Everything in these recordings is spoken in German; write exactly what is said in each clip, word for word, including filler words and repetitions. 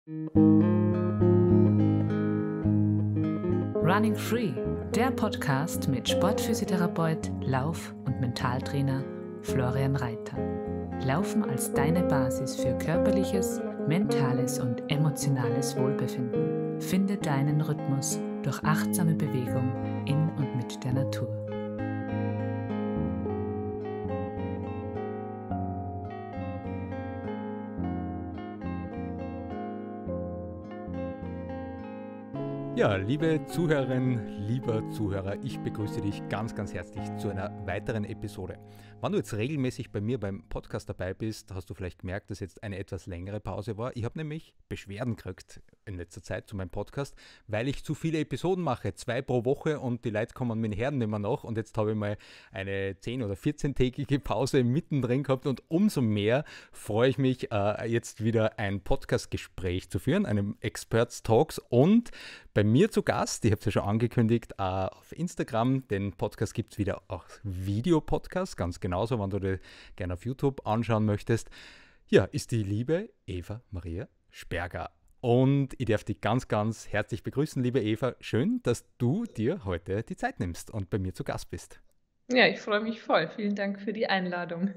Running Free, der Podcast mit Sportphysiotherapeut, Lauf- und Mentaltrainer Florian Reiter. Laufen als deine Basis für körperliches, mentales und emotionales Wohlbefinden. Finde deinen Rhythmus durch achtsame Bewegung in und mit der Natur. Ja, liebe Zuhörerinnen, lieber Zuhörer, ich begrüße dich ganz, ganz herzlich zu einer weiteren Episode. Wenn du jetzt regelmäßig bei mir beim Podcast dabei bist, hast du vielleicht gemerkt, dass jetzt eine etwas längere Pause war. Ich habe nämlich Beschwerden gekriegt in letzter Zeit zu meinem Podcast, weil ich zu viele Episoden mache, zwei pro Woche, und die Leute kommen mit den Herren nicht mehr nach, und jetzt habe ich mal eine zehn- oder vierzehntägige Pause mittendrin gehabt, und umso mehr freue ich mich, äh, jetzt wieder ein Podcast-Gespräch zu führen, einem Experts Talks, und bei mir zu Gast, ich habe es ja schon angekündigt, äh, auf Instagram. Den Podcast gibt es wieder als Videopodcast, ganz genauso, wenn du dir gerne auf YouTube anschauen möchtest. Ja, ist die liebe Eva Maria Sperger. Und ich darf dich ganz, ganz herzlich begrüßen, liebe Eva. Schön, dass du dir heute die Zeit nimmst und bei mir zu Gast bist. Ja, ich freue mich voll. Vielen Dank für die Einladung.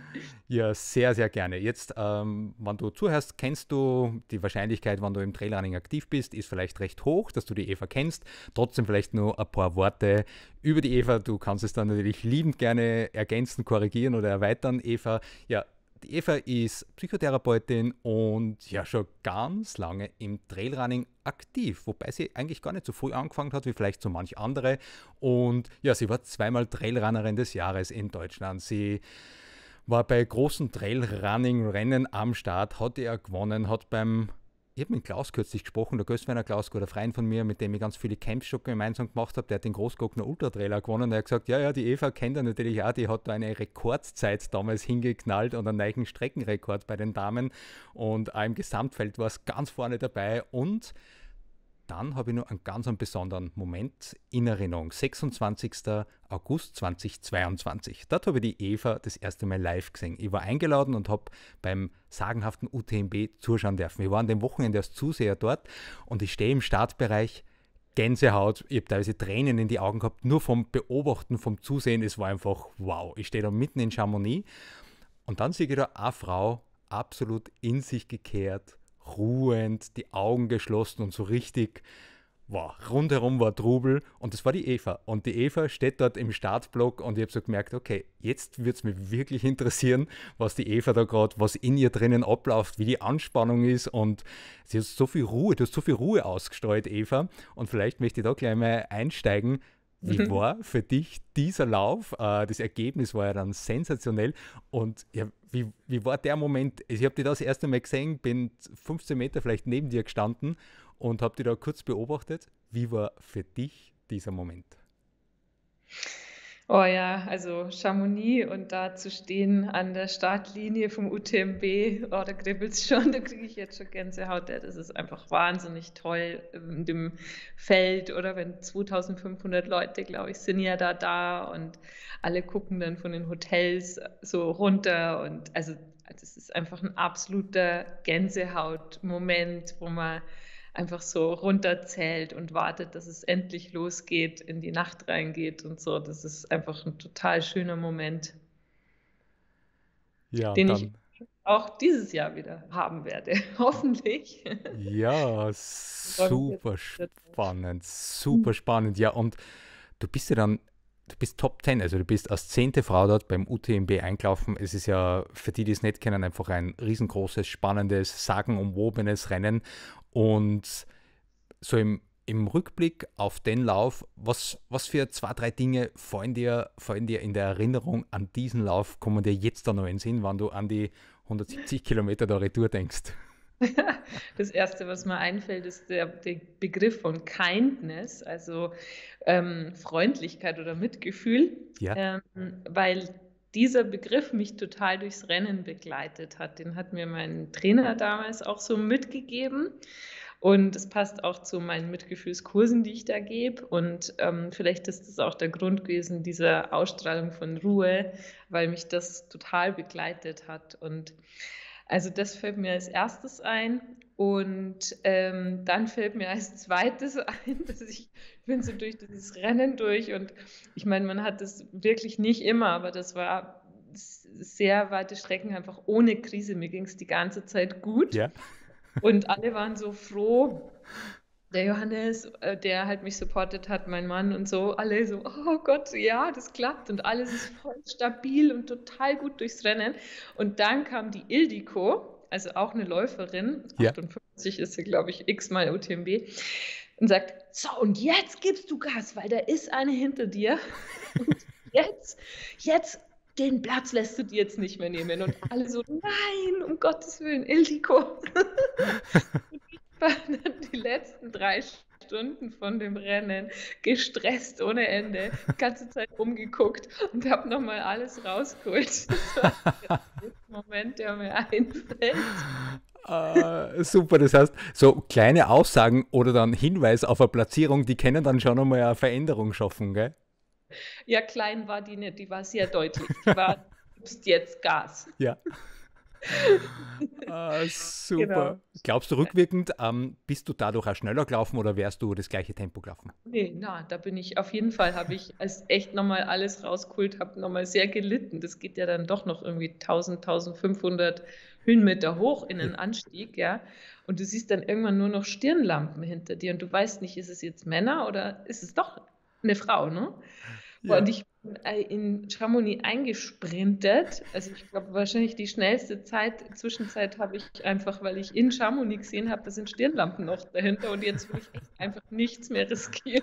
Ja, sehr, sehr gerne. Jetzt, ähm, wenn du zuhörst, kennst du die Wahrscheinlichkeit, wenn du im Trailrunning aktiv bist, ist vielleicht recht hoch, dass du die Eva kennst. Trotzdem vielleicht nur ein paar Worte über die Eva. Du kannst es dann natürlich liebend gerne ergänzen, korrigieren oder erweitern. Eva, ja, die Eva ist Psychotherapeutin und ja schon ganz lange im Trailrunning aktiv, wobei sie eigentlich gar nicht so früh angefangen hat wie vielleicht so manch andere. Und ja, sie war zweimal Trailrunnerin des Jahres in Deutschland. Sie war bei großen Trailrunning-Rennen am Start, hat er gewonnen, hat beim, ich habe mit Klaus kürzlich gesprochen, der Gößweiner Klaus, guter Freund von mir, mit dem ich ganz viele Camps schon gemeinsam gemacht habe, der hat den Großglockner Ultra-Trailer gewonnen, und er hat gesagt, ja, ja, die Eva kennt er natürlich auch, die hat da eine Rekordzeit damals hingeknallt und einen neuen Streckenrekord bei den Damen, und auch im Gesamtfeld war es ganz vorne dabei. Und dann habe ich noch einen ganz einen besonderen Moment in Erinnerung. sechsundzwanzigster August zweitausendzweiundzwanzig. Dort habe ich die Eva das erste Mal live gesehen. Ich war eingeladen und habe beim sagenhaften U T M B zuschauen dürfen. Ich war an dem Wochenende als Zuseher dort, und ich stehe im Startbereich, Gänsehaut. Ich habe teilweise Tränen in die Augen gehabt, nur vom Beobachten, vom Zusehen. Es war einfach wow. Ich stehe da mitten in Chamonix, und dann sehe ich da eine Frau, absolut in sich gekehrt, ruhend, die Augen geschlossen und so richtig, wow, rundherum war Trubel, und das war die Eva. Und die Eva steht dort im Startblock, und ich habe so gemerkt, okay, jetzt wird es mich wirklich interessieren, was die Eva da gerade, was in ihr drinnen abläuft, wie die Anspannung ist, und sie hat so viel Ruhe, du hast so viel Ruhe ausgestrahlt, Eva, und vielleicht möchte ich da gleich mal einsteigen. Wie war für dich dieser Lauf? Äh, das Ergebnis war ja dann sensationell. Und ja, wie, wie war der Moment? Ich habe dich da das erste Mal gesehen, bin fünfzehn Meter vielleicht neben dir gestanden und habe dich da kurz beobachtet. Wie war für dich dieser Moment? Oh ja, also Chamonix und da zu stehen an der Startlinie vom U T M B, oh, da kribbelt's schon, da kriege ich jetzt schon Gänsehaut. Ja, das ist einfach wahnsinnig toll in dem Feld, oder wenn zweitausendfünfhundert Leute, glaube ich, sind ja da da, und alle gucken dann von den Hotels so runter, und also das ist einfach ein absoluter Gänsehaut-Moment, wo man einfach so runterzählt und wartet, dass es endlich losgeht, in die Nacht reingeht und so. Das ist einfach ein total schöner Moment, Ja, und den ich dann, auch dieses Jahr wieder haben werde, hoffentlich. ja, Ich freue mich jetzt super wieder drauf. spannend, super spannend. Ja, und du bist ja dann, du bist Top zehn, also du bist als zehnte Frau dort beim U T M B eingelaufen. Es ist ja für die, die es nicht kennen, einfach ein riesengroßes, spannendes, sagenumwobenes Rennen. Und so im, im Rückblick auf den Lauf, was, was für zwei, drei Dinge fallen dir, fallen dir in der Erinnerung an diesen Lauf, kommen dir jetzt da noch in den Sinn, wenn du an die hundertsiebzig Kilometer der Retour denkst? Das Erste, was mir einfällt, ist der, der Begriff von Kindness, also ähm, Freundlichkeit oder Mitgefühl, Ja, ähm, weil dieser Begriff mich total durchs Rennen begleitet hat. Den hat mir mein Trainer damals auch so mitgegeben. Und es passt auch zu meinen Mitgefühlskursen, die ich da gebe. Und ähm, vielleicht ist das auch der Grund gewesen, dieser Ausstrahlung von Ruhe, weil mich das total begleitet hat. Und also das fällt mir als erstes ein. Und ähm, dann fällt mir als zweites ein, dass ich, ich bin so durch dieses Rennen durch und ich meine, man hat das wirklich nicht immer, aber das war s- sehr weite Strecken einfach ohne Krise. Mir ging es die ganze Zeit gut Ja. und alle waren so froh. Der Johannes, äh, der halt mich supportet hat, mein Mann und so, alle so, oh Gott, ja, das klappt und alles ist voll stabil und total gut durchs Rennen. Und dann kam die Ildiko, also auch eine Läuferin, Ja. achtundfünfzig ist sie, glaube ich, x-mal U T M B, und sagt, so, und jetzt gibst du Gas, weil da ist eine hinter dir. Und jetzt, jetzt, den Platz lässt du dir jetzt nicht mehr nehmen. Und alle so, nein, um Gottes Willen, Ildiko. War dann die letzten drei Stunden von dem Rennen gestresst ohne Ende, die ganze Zeit rumgeguckt und habe nochmal alles rausgeholt. Das war der Moment, der mir einfällt. Äh, super, das heißt, so kleine Aussagen oder dann Hinweis auf eine Platzierung, die können dann schon einmal eine Veränderung schaffen, gell? Ja, klein war die nicht, die war sehr deutlich. Die war, du gibst jetzt Gas. Ja. Ah, super. Genau. Glaubst du rückwirkend, ähm, bist du dadurch auch schneller gelaufen oder wärst du das gleiche Tempo gelaufen? Nee, na, da bin ich auf jeden Fall, habe ich als echt nochmal alles rausgeholt, habe nochmal sehr gelitten. Das geht ja dann doch noch irgendwie tausend, tausendfünfhundert Höhenmeter hoch in den Anstieg, ja. Und du siehst dann irgendwann nur noch Stirnlampen hinter dir und du weißt nicht, ist es jetzt Männer oder ist es doch eine Frau, ne? Boah, Ja. und ich bin äh, in Chamonix eingesprintet. Also ich glaube, wahrscheinlich die schnellste Zeit, Zwischenzeit habe ich einfach, weil ich in Chamonix gesehen habe, da sind Stirnlampen noch dahinter und jetzt will ich echt einfach nichts mehr riskieren.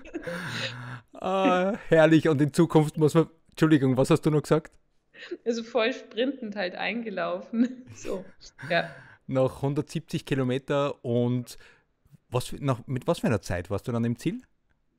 Ah, herrlich. Und in Zukunft muss man. Entschuldigung, was hast du noch gesagt? Also voll sprintend halt eingelaufen. So, ja. Nach hundertsiebzig Kilometer und was, für- nach, mit was für einer Zeit warst du dann im Ziel?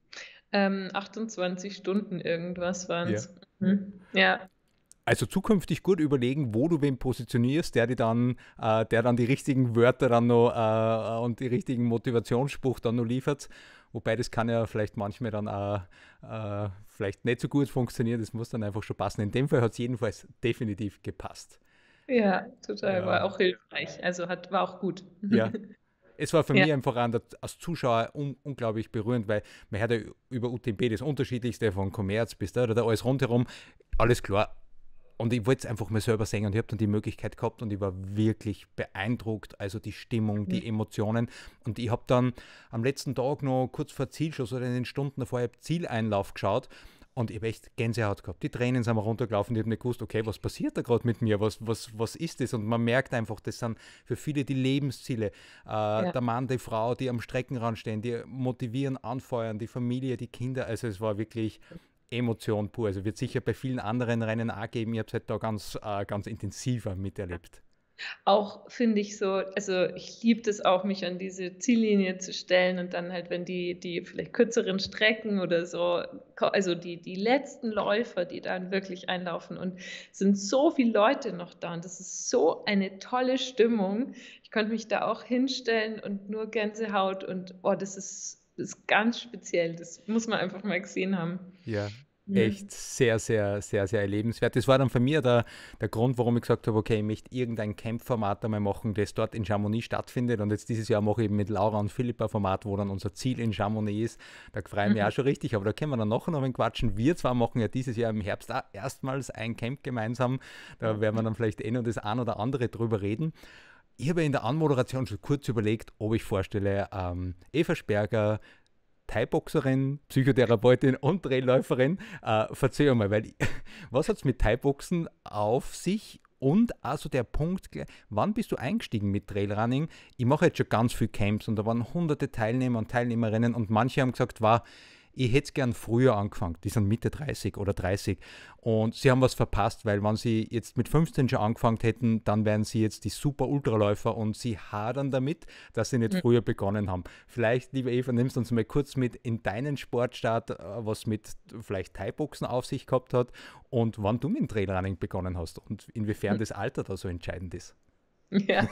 Ähm, achtundzwanzig Stunden irgendwas waren Ja. es. Mhm. Ja, Also zukünftig gut überlegen, wo du wen positionierst, der, die dann, äh, der dann die richtigen Wörter dann noch äh, und die richtigen Motivationsspruch dann noch liefert. Wobei das kann ja vielleicht manchmal dann auch äh, vielleicht nicht so gut funktionieren. Das muss dann einfach schon passen. In dem Fall hat es jedenfalls definitiv gepasst. ja, total, war Ja, auch hilfreich. Also hat, war auch gut. ja. Es war für Ja. mich einfach an der, als Zuschauer un, unglaublich berührend, weil man hört ja über U T M B das Unterschiedlichste von Kommerz bis da oder da alles rundherum. Alles klar. Und ich wollte es einfach mal selber sehen und ich habe dann die Möglichkeit gehabt und ich war wirklich beeindruckt. Also die Stimmung, die Emotionen. Und ich habe dann am letzten Tag noch kurz vor Zielschuss oder in den Stunden davor, ich habe Zieleinlauf geschaut und ich habe echt Gänsehaut gehabt. Die Tränen sind mir runtergelaufen. Ich habe nicht gewusst, okay, was passiert da gerade mit mir? Was, was, was ist das? Und man merkt einfach, das sind für viele die Lebensziele. Äh, Ja. Der Mann, die Frau, die am Streckenrand stehen, die motivieren, anfeuern, die Familie, die Kinder. Also es war wirklich Emotion pur. Also wird sicher bei vielen anderen Rennen auch geben. Ich habe es halt da ganz, äh, ganz intensiver miterlebt. Auch finde ich so, also ich liebe das auch, mich an diese Ziellinie zu stellen und dann halt, wenn die, die vielleicht kürzeren Strecken oder so, ko- also die, die letzten Läufer, die dann wirklich einlaufen und es sind so viele Leute noch da und das ist so eine tolle Stimmung. Ich konnte mich da auch hinstellen und nur Gänsehaut und oh, das ist, das ist ganz speziell. Das muss man einfach mal gesehen haben. Ja, Mhm. echt sehr, sehr, sehr, sehr erlebenswert. Das war dann für mich der, der Grund, warum ich gesagt habe, okay, ich möchte irgendein Camp-Format einmal machen, das dort in Chamonix stattfindet. Und jetzt dieses Jahr mache ich eben mit Laura und Philipp ein Format, wo dann unser Ziel in Chamonix ist. Da freue ich mich Mhm. auch schon richtig, aber da können wir dann nachher noch ein quatschen. Wir zwar machen ja dieses Jahr im Herbst auch erstmals ein Camp gemeinsam. Da werden wir dann vielleicht eh noch das ein oder andere drüber reden. Ich habe in der Anmoderation schon kurz überlegt, ob ich vorstelle, ähm, Eva Sperger, Thai-Boxerin, Psychotherapeutin und Trailläuferin. Äh, verzeih mal, weil ich, was hat es mit Thai-Boxen auf sich? Und also der Punkt, gleich, wann bist du eingestiegen mit Trailrunning? Ich mache jetzt schon ganz viele Camps und da waren hunderte Teilnehmer und Teilnehmerinnen und manche haben gesagt, war, ich hätte es gern früher angefangen. Die sind Mitte dreißig oder dreißig und sie haben was verpasst, weil wenn sie jetzt mit fünfzehn schon angefangen hätten, dann wären sie jetzt die super Ultraläufer und sie hadern damit, dass sie nicht Mhm. früher begonnen haben. Vielleicht, liebe Eva, nimmst du uns mal kurz mit in deinen Sportstart, äh, was mit vielleicht Thai-Boxen auf sich gehabt hat und wann du mit dem Trailrunning begonnen hast und inwiefern das Alter da so entscheidend ist. Ja.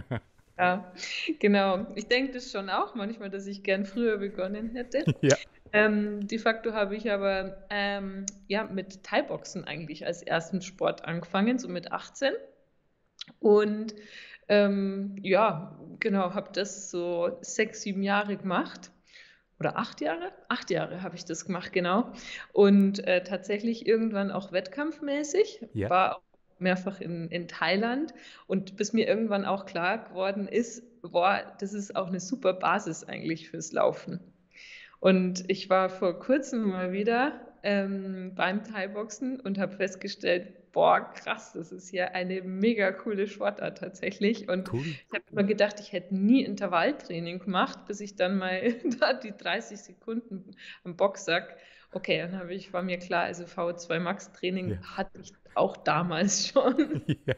Ja, genau. Ich denke das schon auch manchmal, dass ich gern früher begonnen hätte. Ja. Ähm, de facto habe ich aber ähm, ja, mit Thai-Boxen eigentlich als ersten Sport angefangen, so mit achtzehn. Und Ähm, ja, genau, habe das so sechs, sieben Jahre gemacht. Oder acht Jahre? Acht Jahre habe ich das gemacht, genau. Und äh, tatsächlich irgendwann auch wettkampfmäßig, Ja. war auch mehrfach in, in Thailand. Und bis mir irgendwann auch klar geworden ist, boah, das ist auch eine super Basis eigentlich fürs Laufen. Und ich war vor kurzem mal wieder ähm, beim Thai-Boxen und habe festgestellt, boah, krass, das ist ja eine mega coole Sportart tatsächlich. Und Cool. ich habe immer gedacht, ich hätte nie Intervalltraining gemacht, bis ich dann mal da die dreißig Sekunden am Boxsack. Okay, dann habe ich, war mir klar, also V O zwei Max Training Ja. hatte ich auch damals schon. Ja.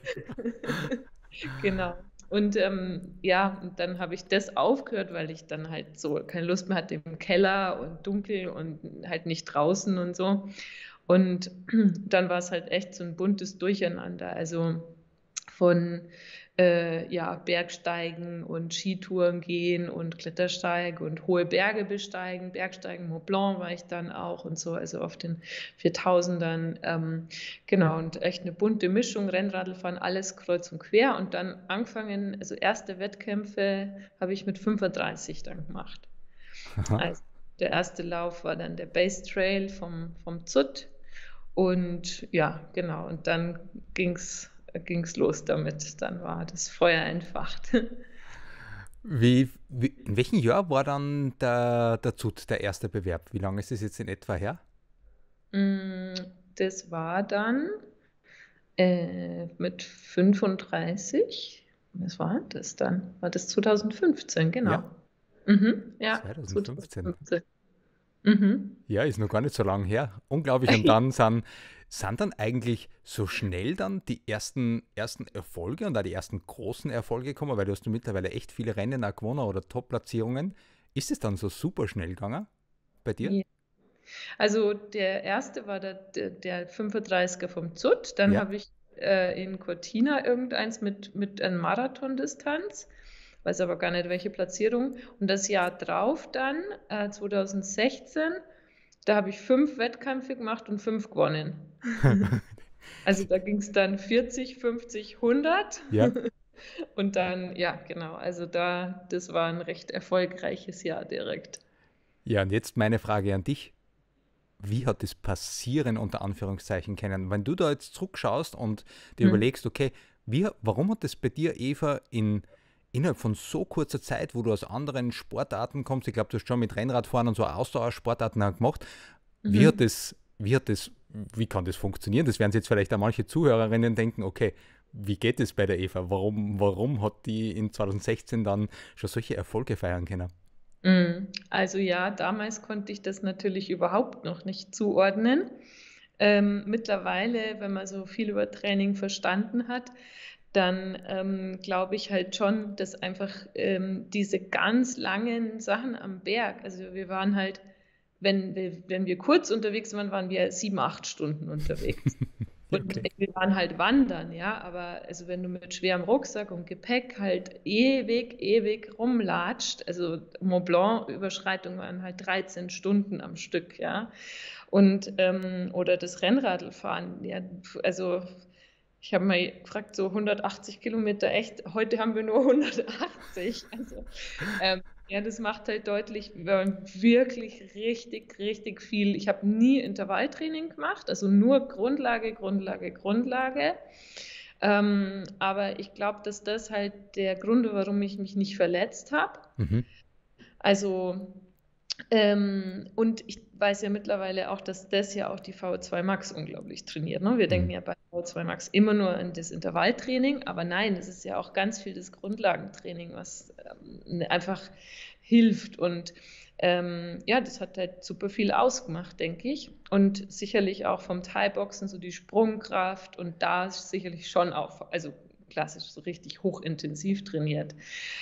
Genau. Und ähm, ja, und dann habe ich das aufgehört, weil ich dann halt so keine Lust mehr hatte im Keller und dunkel und halt nicht draußen und so. Und dann war es halt echt so ein buntes Durcheinander. Also von äh, ja, Bergsteigen und Skitouren gehen und Klettersteige und hohe Berge besteigen. Bergsteigen, Mont Blanc war ich dann auch und so, also auf den viertausendern. Ähm, genau, und echt eine bunte Mischung, Rennradfahren, alles kreuz und quer. Und dann angefangen, also erste Wettkämpfe habe ich mit fünfunddreißig dann gemacht. Aha. Also der erste Lauf war dann der Base Trail vom, vom Zut. Und ja, genau, und dann ging es ging's los damit. Dann war das Feuer entfacht. Wie, wie, in welchem Jahr war dann der, der Zut, der erste Bewerb? Wie lange ist es jetzt in etwa her? Mm, Das war dann äh, mit fünfunddreißig. Was war das dann? War das zwanzig fünfzehn, genau. Ja, Mhm, ja, zwanzig fünfzehn. zwanzig fünfzehn. Mhm. Ja, ist noch gar nicht so lange her. Unglaublich. Und dann sind, sind dann eigentlich so schnell dann die ersten, ersten Erfolge und auch die ersten großen Erfolge gekommen, weil du hast du mittlerweile echt viele Rennen auch gewonnen oder Top-Platzierungen. Ist es dann so super schnell gegangen bei dir? Ja. Also der erste war der, der, der fünfunddreißiger vom Zut. Dann Ja. habe ich äh, in Cortina irgendeins mit, mit einer Marathondistanz. Weiß aber gar nicht, welche Platzierung. Und das Jahr drauf dann, äh, zwanzig sechzehn, da habe ich fünf Wettkämpfe gemacht und fünf gewonnen. Also da ging es dann vierzig, fünfzig, hundert. Ja. Und dann, ja, genau. Also da, das war ein recht erfolgreiches Jahr direkt. Ja, und jetzt meine Frage an dich. Wie hat das passieren unter Anführungszeichen können? Wenn du da jetzt zurückschaust und dir Hm. überlegst, okay, wie, warum hat das bei dir, Eva, in, innerhalb von so kurzer Zeit, wo du aus anderen Sportarten kommst, ich glaube, du hast schon mit Rennradfahren und so Ausdauersportarten auch gemacht, wie hat Mhm. das, wie hat das, wie kann das funktionieren? Das werden sich jetzt vielleicht auch manche Zuhörerinnen denken, okay, wie geht es bei der Eva? Warum, warum hat die in zwanzig sechzehn dann schon solche Erfolge feiern können? Mm, Also ja, damals konnte ich das natürlich überhaupt noch nicht zuordnen. Ähm, mittlerweile, wenn man so viel über Training verstanden hat, dann ähm, glaube ich halt schon, dass einfach ähm, diese ganz langen Sachen am Berg, also wir waren halt, wenn wir, wenn wir kurz unterwegs waren, waren wir sieben, acht Stunden unterwegs. Ja, Und okay. wir waren halt wandern, ja, aber also wenn du mit schwerem Rucksack und Gepäck halt ewig, ewig rumlatscht, also Mont Blanc-Überschreitungen waren halt dreizehn Stunden am Stück, ja. Und ähm, oder das Rennradlfahren, ja, also ich habe mal gefragt, so hundertachtzig Kilometer, echt, heute haben wir nur hundertachtzig. Also ähm, ja, das macht halt deutlich, wir haben wirklich richtig, richtig viel. Ich habe nie Intervalltraining gemacht, also nur Grundlage, Grundlage, Grundlage. Ähm, aber ich glaube, dass das halt der Grund war, warum ich mich nicht verletzt habe. Mhm. Also, ähm, und ich weiß ja mittlerweile auch, dass das ja auch die V O zwei Max unglaublich trainiert. Ne? Wir denken Mhm. ja bei V O zwei Max immer nur an das Intervalltraining, aber nein, es ist ja auch ganz viel das Grundlagentraining, was ähm, einfach hilft. Und ähm, ja, das hat halt super viel ausgemacht, denke ich. Und sicherlich auch vom Thai-Boxen so die Sprungkraft und da ist sicherlich schon auch, also klassisch so richtig hochintensiv trainiert.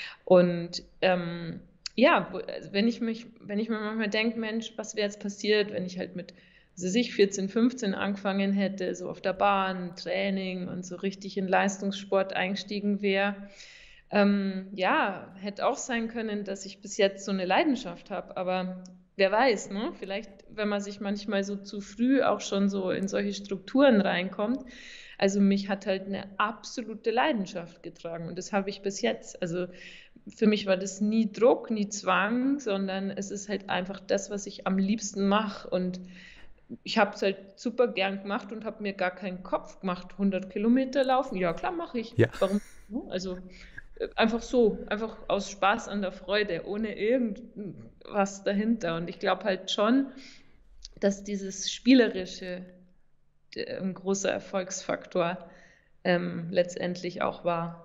Und ähm, ja, wo- also wenn ich mich, wenn ich mir manchmal denke, Mensch, was wäre jetzt passiert, wenn ich halt mit, also ich vierzehn, fünfzehn angefangen hätte, so auf der Bahn, Training und so richtig in Leistungssport eingestiegen wäre. Ähm, ja, hätte auch sein können, dass ich bis jetzt so eine Leidenschaft habe, aber wer weiß, ne? Vielleicht, wenn man sich manchmal so zu früh auch schon so in solche Strukturen reinkommt. Also mich hat halt eine absolute Leidenschaft getragen und das habe ich bis jetzt. Also für mich war das nie Druck, nie Zwang, sondern es ist halt einfach das, was ich am liebsten mache. Und ich habe es halt super gern gemacht und habe mir gar keinen Kopf gemacht. hundert Kilometer laufen, ja klar, mache ich. Ja. Warum? Also äh, einfach so, einfach aus Spaß an der Freude, ohne irgendwas dahinter. Und ich glaube halt schon, dass dieses Spielerische äh, ein großer Erfolgsfaktor ähm, letztendlich auch war.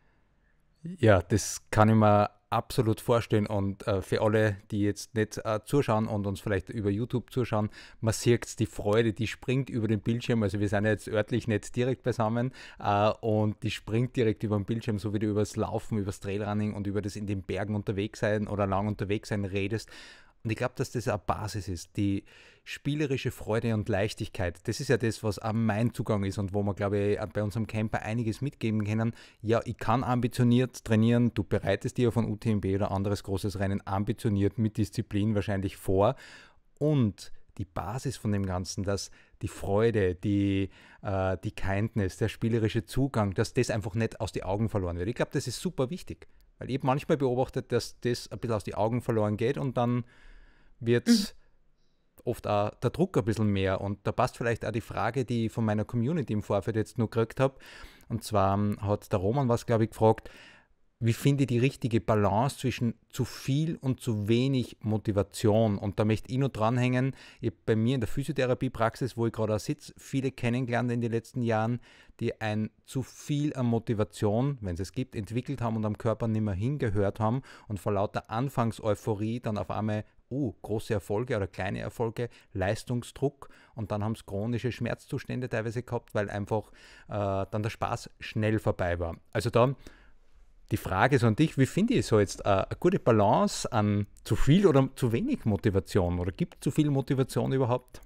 Ja, das kann ich mir absolut vorstellen und äh, für alle, die jetzt nicht äh, zuschauen und uns vielleicht über YouTube zuschauen, man sieht die Freude, die springt über den Bildschirm, also wir sind jetzt örtlich nicht direkt beisammen äh, und die springt direkt über den Bildschirm, so wie du über das Laufen, über das Trailrunning und über das in den Bergen unterwegs sein oder lang unterwegs sein redest. Und ich glaube, dass das eine Basis ist, die spielerische Freude und Leichtigkeit. Das ist ja das, was auch mein Zugang ist und wo wir, glaube ich, bei unserem Camper einiges mitgeben können. Ja, ich kann ambitioniert trainieren, du bereitest dir von U T M B oder anderes großes Rennen ambitioniert mit Disziplin wahrscheinlich vor. Und die Basis von dem Ganzen, dass die Freude, die, äh, die Kindness, der spielerische Zugang, dass das einfach nicht aus den Augen verloren wird. Ich glaube, das ist super wichtig. Weil ich manchmal beobachtet, dass das ein bisschen aus den Augen verloren geht und dann wird Mhm. oft auch der Druck ein bisschen mehr. Und da passt vielleicht auch die Frage, die ich von meiner Community im Vorfeld jetzt nur gekriegt habe. Und zwar hat der Roman was, glaube ich, gefragt, wie finde ich die richtige Balance zwischen zu viel und zu wenig Motivation? Und da möchte ich noch dranhängen, ich habe bei mir in der Physiotherapiepraxis, wo ich gerade auch sitze, viele kennengelernt in den letzten Jahren, die ein zu viel an Motivation, wenn es es gibt, entwickelt haben und am Körper nicht mehr hingehört haben und vor lauter Anfangseuphorie dann auf einmal uh, große Erfolge oder kleine Erfolge, Leistungsdruck und dann haben es chronische Schmerzzustände teilweise gehabt, weil einfach äh, dann der Spaß schnell vorbei war. Also da die Frage ist an dich, wie finde ich so jetzt äh, eine gute Balance an zu viel oder zu wenig Motivation? Oder gibt es zu viel Motivation überhaupt?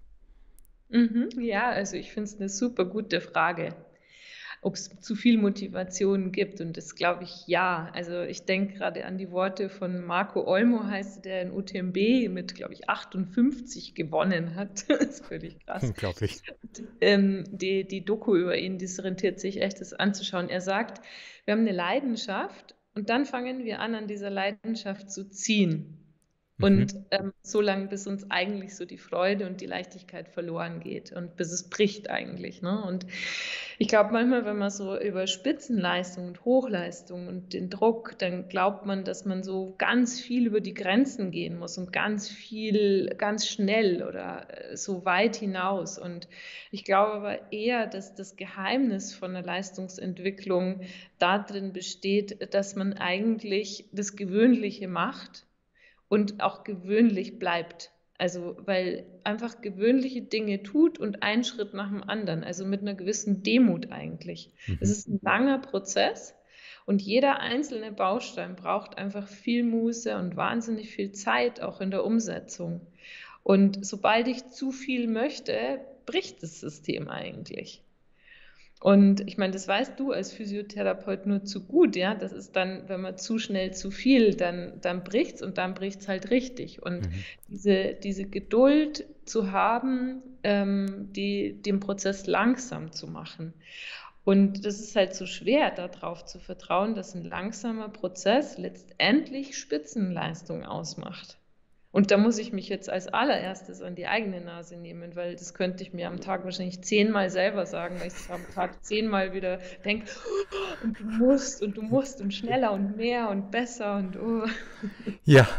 Mhm. Ja, also ich finde es eine super gute Frage, ob es zu viel Motivation gibt. Und das glaube ich ja. Also ich denke gerade an die Worte von Marco Olmo, heißt der in U T M B mit, glaube ich, achtundfünfzig gewonnen hat. Das ist völlig krass. Unglaublich. Ähm, die, die Doku über ihn, das rentiert sich echt, das anzuschauen. Er sagt, wir haben eine Leidenschaft und dann fangen wir an, an dieser Leidenschaft zu ziehen. Mhm. Und ähm, so lange, bis uns eigentlich so die Freude und die Leichtigkeit verloren geht und bis es bricht eigentlich. Ne? Und ich glaube manchmal, wenn man so über Spitzenleistung und Hochleistung und den Druck, dann glaubt man, dass man so ganz viel über die Grenzen gehen muss und ganz viel, ganz schnell oder äh, so weit hinaus. Und ich glaube aber eher, dass das Geheimnis von der Leistungsentwicklung darin besteht, dass man eigentlich das Gewöhnliche macht und auch gewöhnlich bleibt. Also weil einfach gewöhnliche Dinge tut und einen Schritt nach dem anderen, also mit einer gewissen Demut eigentlich. Es Mhm. ist ein langer Prozess und jeder einzelne Baustein braucht einfach viel Muße und wahnsinnig viel Zeit auch in der Umsetzung. Und sobald ich zu viel möchte, bricht das System eigentlich. Und ich meine, das weißt du als Physiotherapeut nur zu gut, ja. Das ist dann, wenn man zu schnell zu viel, dann, dann bricht es und dann bricht es halt richtig. Und Mhm. diese, diese Geduld zu haben, ähm, die, den Prozess langsam zu machen. Und das ist halt so schwer, darauf zu vertrauen, dass ein langsamer Prozess letztendlich Spitzenleistung ausmacht. Und da muss ich mich jetzt als allererstes an die eigene Nase nehmen, weil das könnte ich mir am Tag wahrscheinlich zehnmal selber sagen, weil ich am Tag zehnmal wieder denke, und du musst und du musst und schneller und mehr und besser und oh. Ja,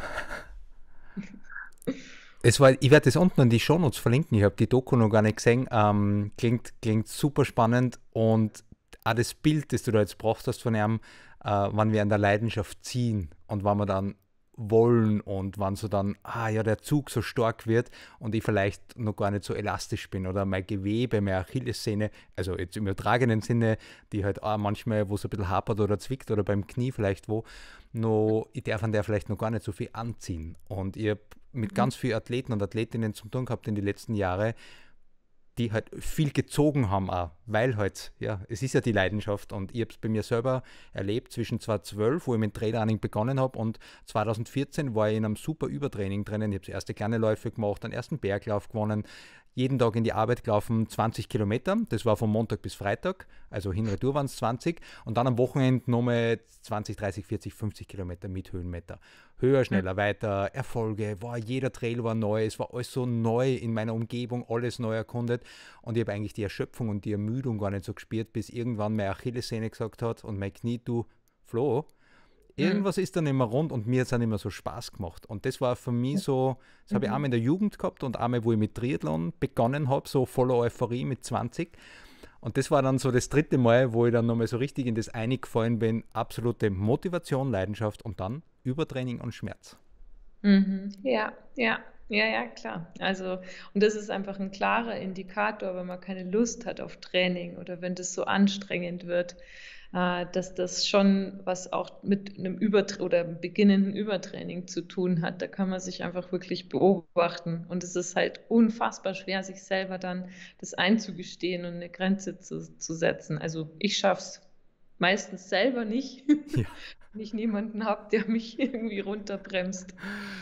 es war, ich werde das unten in die Shownotes verlinken. Ich habe die Doku noch gar nicht gesehen. Ähm, klingt, klingt super spannend und auch das Bild, das du da jetzt gebracht hast von ihm, äh, wann wir an der Leidenschaft ziehen und wann wir dann wollen und wann so dann, ah ja, der Zug so stark wird und ich vielleicht noch gar nicht so elastisch bin oder mein Gewebe, meine Achillessehne, also jetzt im übertragenen Sinne, die halt auch manchmal, wo es ein bisschen hapert oder zwickt oder beim Knie vielleicht wo, noch, ich darf an der vielleicht noch gar nicht so viel anziehen. Und ich habe mit ganz vielen Athleten und Athletinnen zu tun gehabt in den letzten Jahren, die halt viel gezogen haben auch, weil halt, ja, es ist ja die Leidenschaft und ich habe es bei mir selber erlebt zwischen zweitausendzwölf, wo ich mit Trailrunning begonnen habe und zweitausendvierzehn war ich in einem super Übertraining drinnen, ich habe das erste kleine Läufe gemacht, einen ersten Berglauf gewonnen, jeden Tag in die Arbeit gelaufen, zwanzig Kilometer. Das war von Montag bis Freitag, also hin und retour waren es zwanzig. Und dann am Wochenende nochmal zwanzig, dreißig, vierzig, fünfzig Kilometer mit Höhenmeter. Höher, schneller, weiter, Erfolge, wow, jeder Trail war neu, es war alles so neu in meiner Umgebung, alles neu erkundet. Und ich habe eigentlich die Erschöpfung und die Ermüdung gar nicht so gespürt, bis irgendwann meine Achillessehne gesagt hat und mein Knie, du, Flo, irgendwas ist dann immer rund und mir hat es dann immer so Spaß gemacht. Und das war für mich so, das habe ich einmal in der Jugend gehabt und einmal, wo ich mit Triathlon begonnen habe, so voller Euphorie mit zwanzig. Und das war dann so das dritte Mal, wo ich dann nochmal so richtig in das eingefallen bin, absolute Motivation, Leidenschaft und dann Übertraining und Schmerz. Mhm. Ja, ja, ja, ja, klar. Also, und das ist einfach ein klarer Indikator, wenn man keine Lust hat auf Training oder wenn das so anstrengend wird, äh, dass das schon was auch mit einem Übertra oder beginnenden Übertraining zu tun hat. Da kann man sich einfach wirklich beobachten. Und es ist halt unfassbar schwer, sich selber dann das einzugestehen und eine Grenze zu, zu setzen. Also ich schaffe es meistens selber nicht, Ja. wenn ich niemanden habe, der mich irgendwie runterbremst.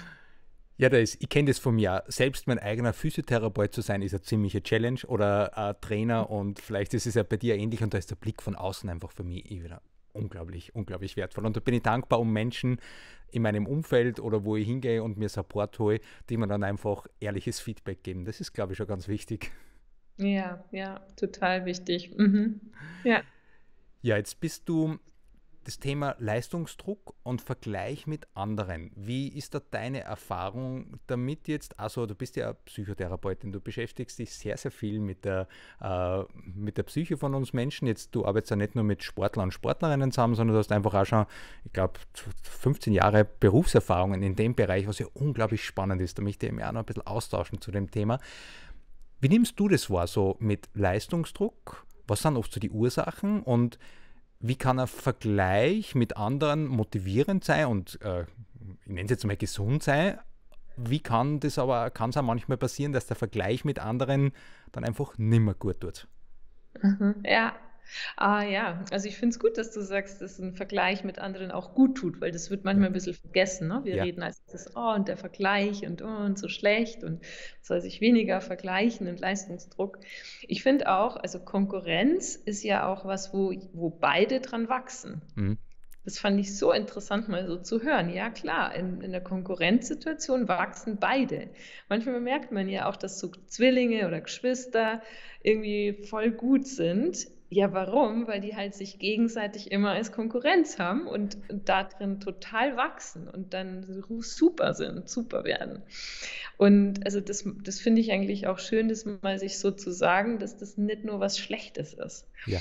Ja, da ist, ich kenne das von mir. Selbst mein eigener Physiotherapeut zu sein, ist eine ziemliche Challenge oder ein Trainer und vielleicht ist es ja bei dir ähnlich und da ist der Blick von außen einfach für mich eh wieder unglaublich, unglaublich wertvoll. Und da bin ich dankbar um Menschen in meinem Umfeld oder wo ich hingehe und mir Support hole, die mir dann einfach ehrliches Feedback geben. Das ist, glaube ich, schon ganz wichtig. Ja, ja, total wichtig. Mhm. Ja. Ja, jetzt bist du das Thema Leistungsdruck und Vergleich mit anderen. Wie ist da deine Erfahrung damit jetzt? Also du bist ja Psychotherapeutin, du beschäftigst dich sehr, sehr viel mit der, äh, mit der Psyche von uns Menschen. Jetzt, du arbeitest ja nicht nur mit Sportlern und Sportlerinnen zusammen, sondern du hast einfach auch schon, ich glaube, fünfzehn Jahre Berufserfahrungen in dem Bereich, was ja unglaublich spannend ist. Da möchte ich mich auch noch ein bisschen austauschen zu dem Thema. Wie nimmst du das wahr, so mit Leistungsdruck? Was sind oft so die Ursachen und wie kann ein Vergleich mit anderen motivierend sein und äh, ich nenne es jetzt mal gesund sein? Wie kann das aber, kann es auch manchmal passieren, dass der Vergleich mit anderen dann einfach nimmer gut tut? Mhm. Ja. Ah ja, also ich finde es gut, dass du sagst, dass ein Vergleich mit anderen auch gut tut, weil das wird manchmal ein bisschen vergessen. Ne? Wir Ja. reden als das, oh, und der Vergleich und, oh, und so schlecht und soll sich weniger vergleichen und Leistungsdruck. Ich finde auch, also Konkurrenz ist ja auch was, wo, wo beide dran wachsen. Mhm. Das fand ich so interessant, mal so zu hören. Ja, klar, in, in der Konkurrenzsituation wachsen beide. Manchmal merkt man ja auch, dass so Zwillinge oder Geschwister irgendwie voll gut sind. Ja, warum? Weil die halt sich gegenseitig immer als Konkurrenz haben und, und da drin total wachsen und dann so super sind, super werden. Und also das, das finde ich eigentlich auch schön, das mal sich so zu sagen, dass das nicht nur was Schlechtes ist. Ja.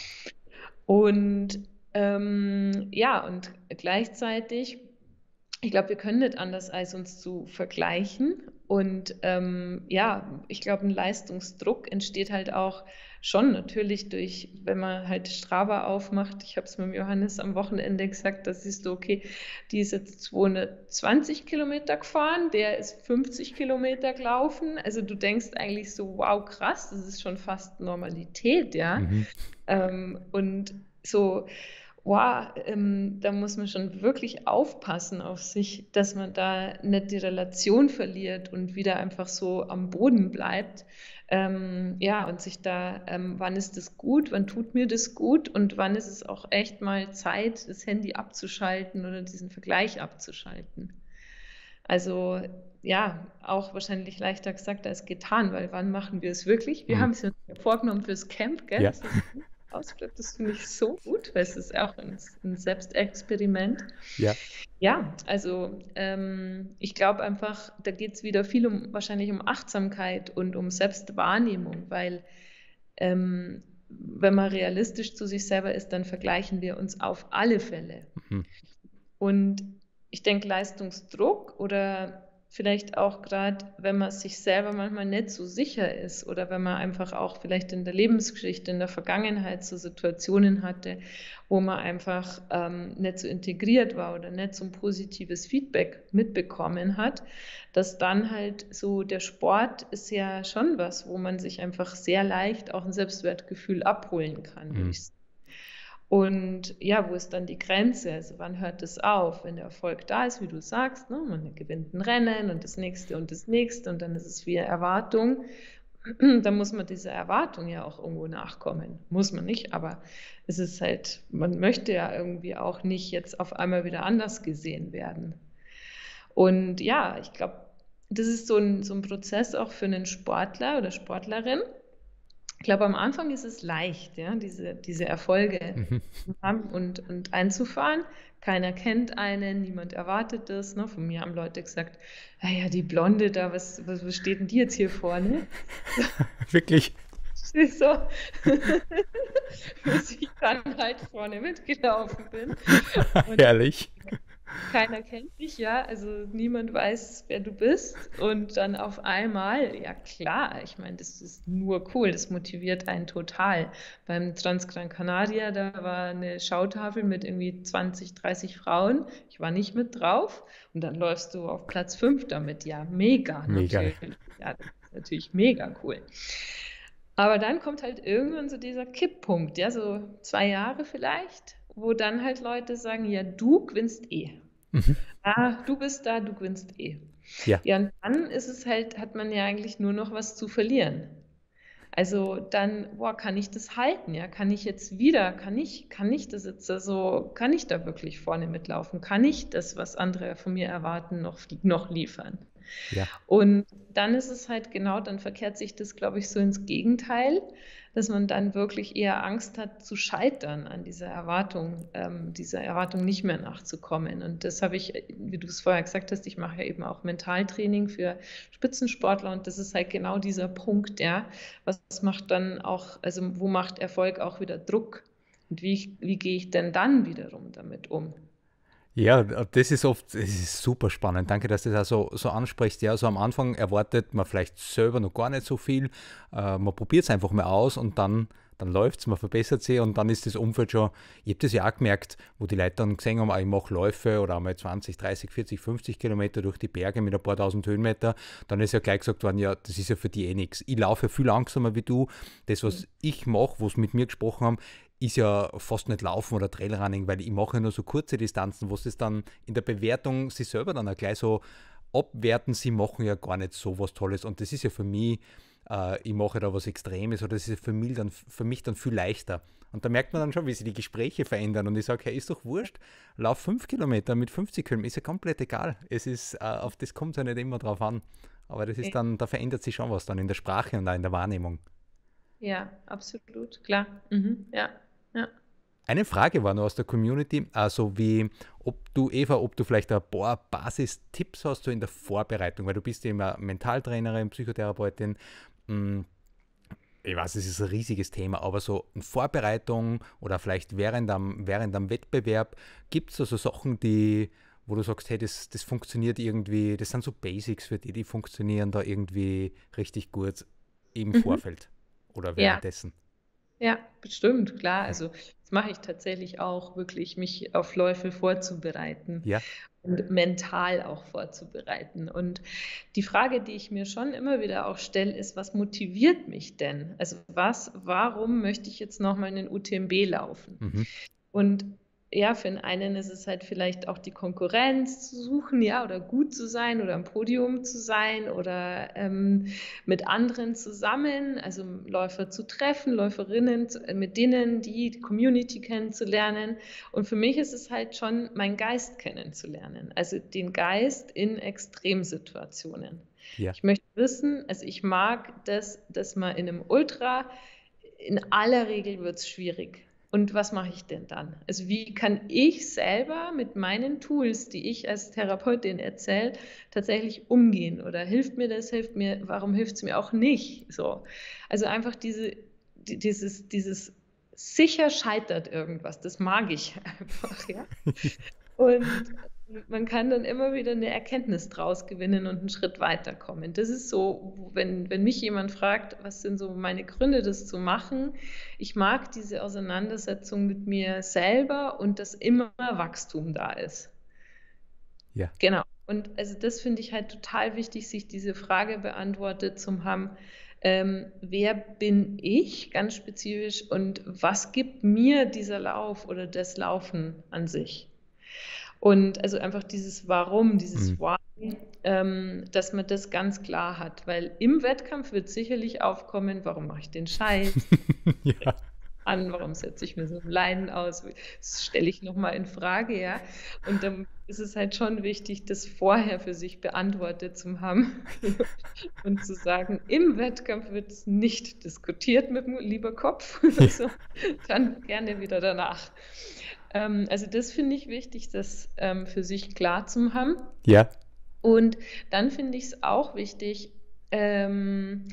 Und ähm, ja, und gleichzeitig, ich glaube, wir können nicht anders, als uns zu vergleichen. Und ähm, ja, ich glaube, ein Leistungsdruck entsteht halt auch schon natürlich durch, wenn man halt Strava aufmacht. Ich habe es mit dem Johannes am Wochenende gesagt, da siehst du, okay, die ist jetzt zweihundertzwanzig Kilometer gefahren, der ist fünfzig Kilometer gelaufen. Also du denkst eigentlich so, wow, krass, das ist schon fast Normalität, ja. Mhm. Ähm, und so, wow, ähm, da muss man schon wirklich aufpassen auf sich, dass man da nicht die Relation verliert und wieder einfach so am Boden bleibt. Ähm, ja, und sich da, ähm, wann ist das gut, wann tut mir das gut und wann ist es auch echt mal Zeit, das Handy abzuschalten oder diesen Vergleich abzuschalten. Also ja, auch wahrscheinlich leichter gesagt als getan, weil wann machen wir es wirklich? Wir Mhm. haben es ja vorgenommen fürs Camp, gell? Ja. Das ist ein Ausblick, das finde ich so gut, weil es ist auch ein, ein Selbstexperiment. Ja. Ja, also ähm, ich glaube einfach, da geht es wieder viel um wahrscheinlich um Achtsamkeit und um Selbstwahrnehmung, weil ähm, wenn man realistisch zu sich selber ist, dann vergleichen wir uns auf alle Fälle. Mhm. Und ich denke, Leistungsdruck oder vielleicht auch gerade, wenn man sich selber manchmal nicht so sicher ist oder wenn man einfach auch vielleicht in der Lebensgeschichte, in der Vergangenheit so Situationen hatte, wo man einfach ähm, nicht so integriert war oder nicht so ein positives Feedback mitbekommen hat, dass dann halt so der Sport ist ja schon was, wo man sich einfach sehr leicht auch ein Selbstwertgefühl abholen kann, würde Mhm. ich sagen. Und ja, wo ist dann die Grenze? Also wann hört es auf? Wenn der Erfolg da ist, wie du sagst, ne? Man gewinnt ein Rennen und das nächste und das nächste und dann ist es wie eine Erwartung. da muss man dieser Erwartung ja auch irgendwo nachkommen. Muss man nicht, aber es ist halt, man möchte ja irgendwie auch nicht jetzt auf einmal wieder anders gesehen werden. Und ja, ich glaube, das ist so ein, so ein Prozess auch für einen Sportler oder Sportlerin. Ich glaube, am Anfang ist es leicht, ja, diese, diese Erfolge Mhm. zu haben und, und einzufahren. Keiner kennt einen, niemand erwartet das. Ne? Von mir haben Leute gesagt, naja, die Blonde da, was, was, was steht denn die jetzt hier vorne? Wirklich So, bis ich dann halt vorne mitgelaufen bin. Und herrlich. keiner kennt dich, ja, also niemand weiß, wer du bist. Und dann auf einmal, ja klar, ich meine, das ist nur cool, das motiviert einen total. Beim Transgran Canaria, da war eine Schautafel mit irgendwie zwanzig, dreißig Frauen. Ich war nicht mit drauf. Und dann läufst du auf Platz fünf damit. Ja, mega Mega. natürlich. Ja, das ist natürlich mega cool. Aber dann kommt halt irgendwann so dieser Kipppunkt, ja, so zwei Jahre vielleicht, wo dann halt Leute sagen, ja, du gewinnst eh. Mhm. Ah, du bist da, du gewinnst eh. Ja, Ja, und dann ist es halt, hat man ja eigentlich nur noch was zu verlieren. Also dann, boah, kann ich das halten? Ja, kann ich jetzt wieder, kann ich, kann ich das jetzt so, kann ich da wirklich vorne mitlaufen? Kann ich das, was andere von mir erwarten, noch, noch liefern? ja. Und dann ist es halt genau, dann verkehrt sich das, glaube ich, so ins Gegenteil, dass man dann wirklich eher Angst hat zu scheitern an dieser Erwartung, ähm, dieser Erwartung nicht mehr nachzukommen. Und das habe ich, wie du es vorher gesagt hast, ich mache ja eben auch Mentaltraining für Spitzensportler und das ist halt genau dieser Punkt, ja, was macht dann auch, also wo macht Erfolg auch wieder Druck? Und wie, wie gehe ich denn dann wiederum damit um? Ja, das ist oft, das ist super spannend. Danke, dass du das auch so, so ansprichst. Ja, so am Anfang erwartet man vielleicht selber noch gar nicht so viel. Äh, man probiert es einfach mal aus und dann, dann läuft es, man verbessert sich und dann ist das Umfeld schon, ich habe das ja auch gemerkt, wo die Leute dann gesehen haben, ah, ich mache Läufe oder einmal zwanzig, dreißig, vierzig, fünfzig Kilometer durch die Berge mit ein paar tausend Höhenmeter, dann ist ja gleich gesagt worden, ja, das ist ja für die eh nichts. Ich laufe ja viel langsamer wie du. Das, was ich mache, wo sie mit mir gesprochen haben, ist ja fast nicht Laufen oder Trailrunning, weil ich mache ja nur so kurze Distanzen, wo sie es dann in der Bewertung sich selber dann auch gleich so abwerten, sie machen ja gar nicht so was Tolles und das ist ja für mich, äh, ich mache da was Extremes oder das ist ja für mich, dann, für mich dann viel leichter. Und da merkt man dann schon, wie sich die Gespräche verändern und ich sage, hey, ist doch wurscht, lauf fünf Kilometer mit fünfzig Kilometern, ist ja komplett egal. Es ist, äh, auf das kommt ja nicht immer drauf an. Aber das ist dann, da verändert sich schon was dann in der Sprache und auch in der Wahrnehmung. Ja, absolut, klar. Mhm, ja, ja. Eine Frage war noch aus der Community, also wie, ob du, Eva, ob du vielleicht ein paar Basistipps hast so in der Vorbereitung, weil du bist ja immer Mentaltrainerin, Psychotherapeutin. mm, Ich weiß, es ist ein riesiges Thema, aber so in Vorbereitung oder vielleicht während am, während am Wettbewerb, gibt es da so Sachen, die, wo du sagst, hey, das, das funktioniert irgendwie, das sind so Basics für die, die funktionieren da irgendwie richtig gut im Mhm. Vorfeld oder Ja, währenddessen. ja, bestimmt, klar. Also das mache ich tatsächlich auch, wirklich mich auf Läufe vorzubereiten Ja. und mental auch vorzubereiten. Und die Frage, die ich mir schon immer wieder auch stelle, ist, was motiviert mich denn? Also was, warum möchte ich jetzt nochmal in den U T M B laufen? Mhm. Und ja, für den einen ist es halt vielleicht auch die Konkurrenz zu suchen, ja, oder gut zu sein oder am Podium zu sein oder ähm, mit anderen zusammen, also Läufer zu treffen, Läuferinnen, zu- mit denen die, die Community kennenzulernen. Und für mich ist es halt schon, meinen Geist kennenzulernen, also den Geist in Extremsituationen. Ja. Ich möchte wissen, also ich mag das, dass man in einem Ultra, in aller Regel wird es schwierig. Und was mache ich denn dann? Also wie kann ich selber mit meinen Tools, die ich als Therapeutin erzähle, tatsächlich umgehen? Oder hilft mir das, hilft mir, warum hilft es mir auch nicht? So. Also einfach diese, die- dieses, dieses sicher scheitert irgendwas, das mag ich einfach, ja. Und man kann dann immer wieder eine Erkenntnis draus gewinnen und einen Schritt weiterkommen. Das ist so, wenn, wenn mich jemand fragt, was sind so meine Gründe, das zu machen, ich mag diese Auseinandersetzung mit mir selber und dass immer Wachstum da ist. Ja. Genau. Und also das finde ich halt total wichtig, sich diese Frage beantwortet zu haben, ähm, wer bin ich ganz spezifisch und was gibt mir dieser Lauf oder das Laufen an sich? Und also einfach dieses Warum, dieses Mhm. Why, ähm, dass man das ganz klar hat. Weil im Wettkampf wird sicherlich aufkommen, warum mache ich den Scheiß Ja. an, warum setze ich mir so einen Leiden aus? Das stelle ich nochmal in Frage, ja. Und dann ist es halt schon wichtig, das vorher für sich beantwortet zu haben und zu sagen, im Wettkampf wird es nicht diskutiert mit dem Lieberkopf, so, dann gerne wieder danach. Ähm, also das finde ich wichtig, das ähm, für sich klar zu haben. Ja. Und dann finde ich es auch wichtig, ähm,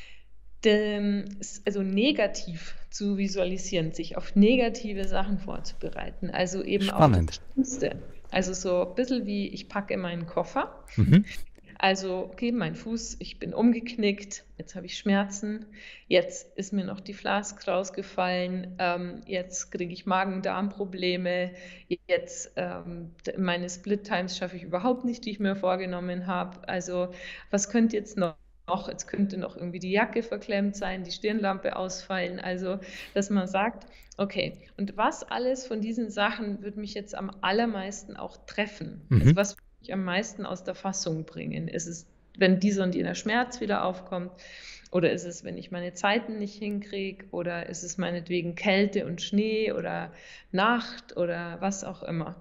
dem, also negativ zu visualisieren, sich auf negative Sachen vorzubereiten, also eben auf das Spannend. Schlimmste. Also so ein bisschen wie, ich packe meinen Koffer. Mhm. Also, okay, mein Fuß, ich bin umgeknickt, jetzt habe ich Schmerzen, jetzt ist mir noch die Flask rausgefallen, ähm, jetzt kriege ich Magen-Darm-Probleme, jetzt ähm, d- meine Split-Times schaffe ich überhaupt nicht, die ich mir vorgenommen habe. Also, was könnte jetzt noch? noch? Jetzt könnte noch irgendwie die Jacke verklemmt sein, die Stirnlampe ausfallen. Also, dass man sagt, okay, und was alles von diesen Sachen wird mich jetzt am allermeisten auch treffen? Also, Mhm. was mich am meisten aus der Fassung bringen? Ist es, wenn dieser und jener Schmerz wieder aufkommt? Oder ist es, wenn ich meine Zeiten nicht hinkriege? Oder ist es meinetwegen Kälte und Schnee oder Nacht oder was auch immer?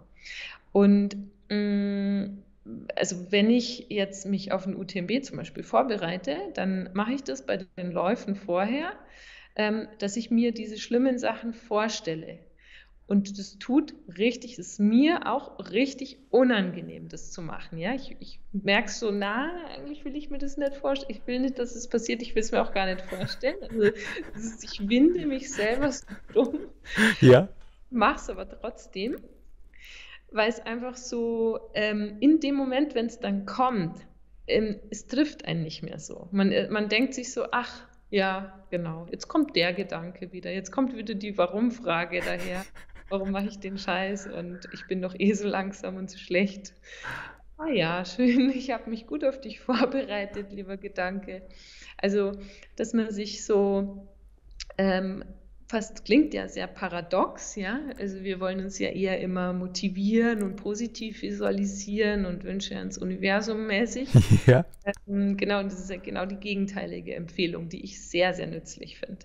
Und mh, also wenn ich jetzt mich auf ein U T M B zum Beispiel vorbereite, dann mache ich das bei den Läufen vorher, ähm, dass ich mir diese schlimmen Sachen vorstelle. Und das tut richtig, es ist mir auch richtig unangenehm, das zu machen. Ja? Ich, ich merke so, na, eigentlich will ich mir das nicht vorstellen. Ich will nicht, dass es passiert. Ich will es mir auch gar nicht vorstellen. Also, es ist, ich winde mich selber so dumm, Ja. mache es aber trotzdem, weil es einfach so ähm, in dem Moment, wenn es dann kommt, ähm, es trifft einen nicht mehr so. Man, äh, man denkt sich so, ach, ja, genau, jetzt kommt der Gedanke wieder, jetzt kommt wieder die Warum-Frage daher. Warum mache ich den Scheiß und ich bin doch eh so langsam und so schlecht. Ah ja, schön, ich habe mich gut auf dich vorbereitet, lieber Gedanke. Also, dass man sich so ähm, fast klingt ja sehr paradox, ja. Also wir wollen uns ja eher immer motivieren und positiv visualisieren und Wünsche ans Universum mäßig. Ja. Ähm, genau, und das ist ja genau die gegenteilige Empfehlung, die ich sehr, sehr nützlich finde.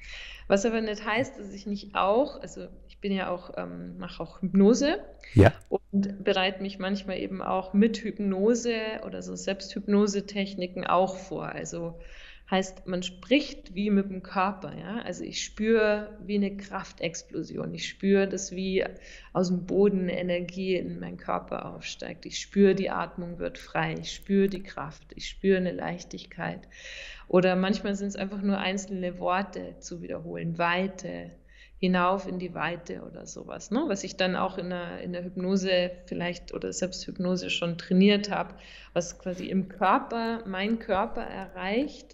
Was aber nicht heißt, dass ich nicht auch, also ich bin ja auch, ähm, mache auch Hypnose Ja. und bereite mich manchmal eben auch mit Hypnose oder so Selbsthypnose-Techniken auch vor. Also heißt, man spricht wie mit dem Körper, ja. Also ich spüre wie eine Kraftexplosion. Ich spüre, dass wie aus dem Boden Energie in meinen Körper aufsteigt. Ich spüre, die Atmung wird frei. Ich spüre die Kraft. Ich spüre eine Leichtigkeit. Oder manchmal sind es einfach nur einzelne Worte zu wiederholen. Weite, hinauf in die Weite oder sowas, ne? Was ich dann auch in der, in der Hypnose vielleicht oder Selbsthypnose schon trainiert habe, was quasi im Körper, mein Körper erreicht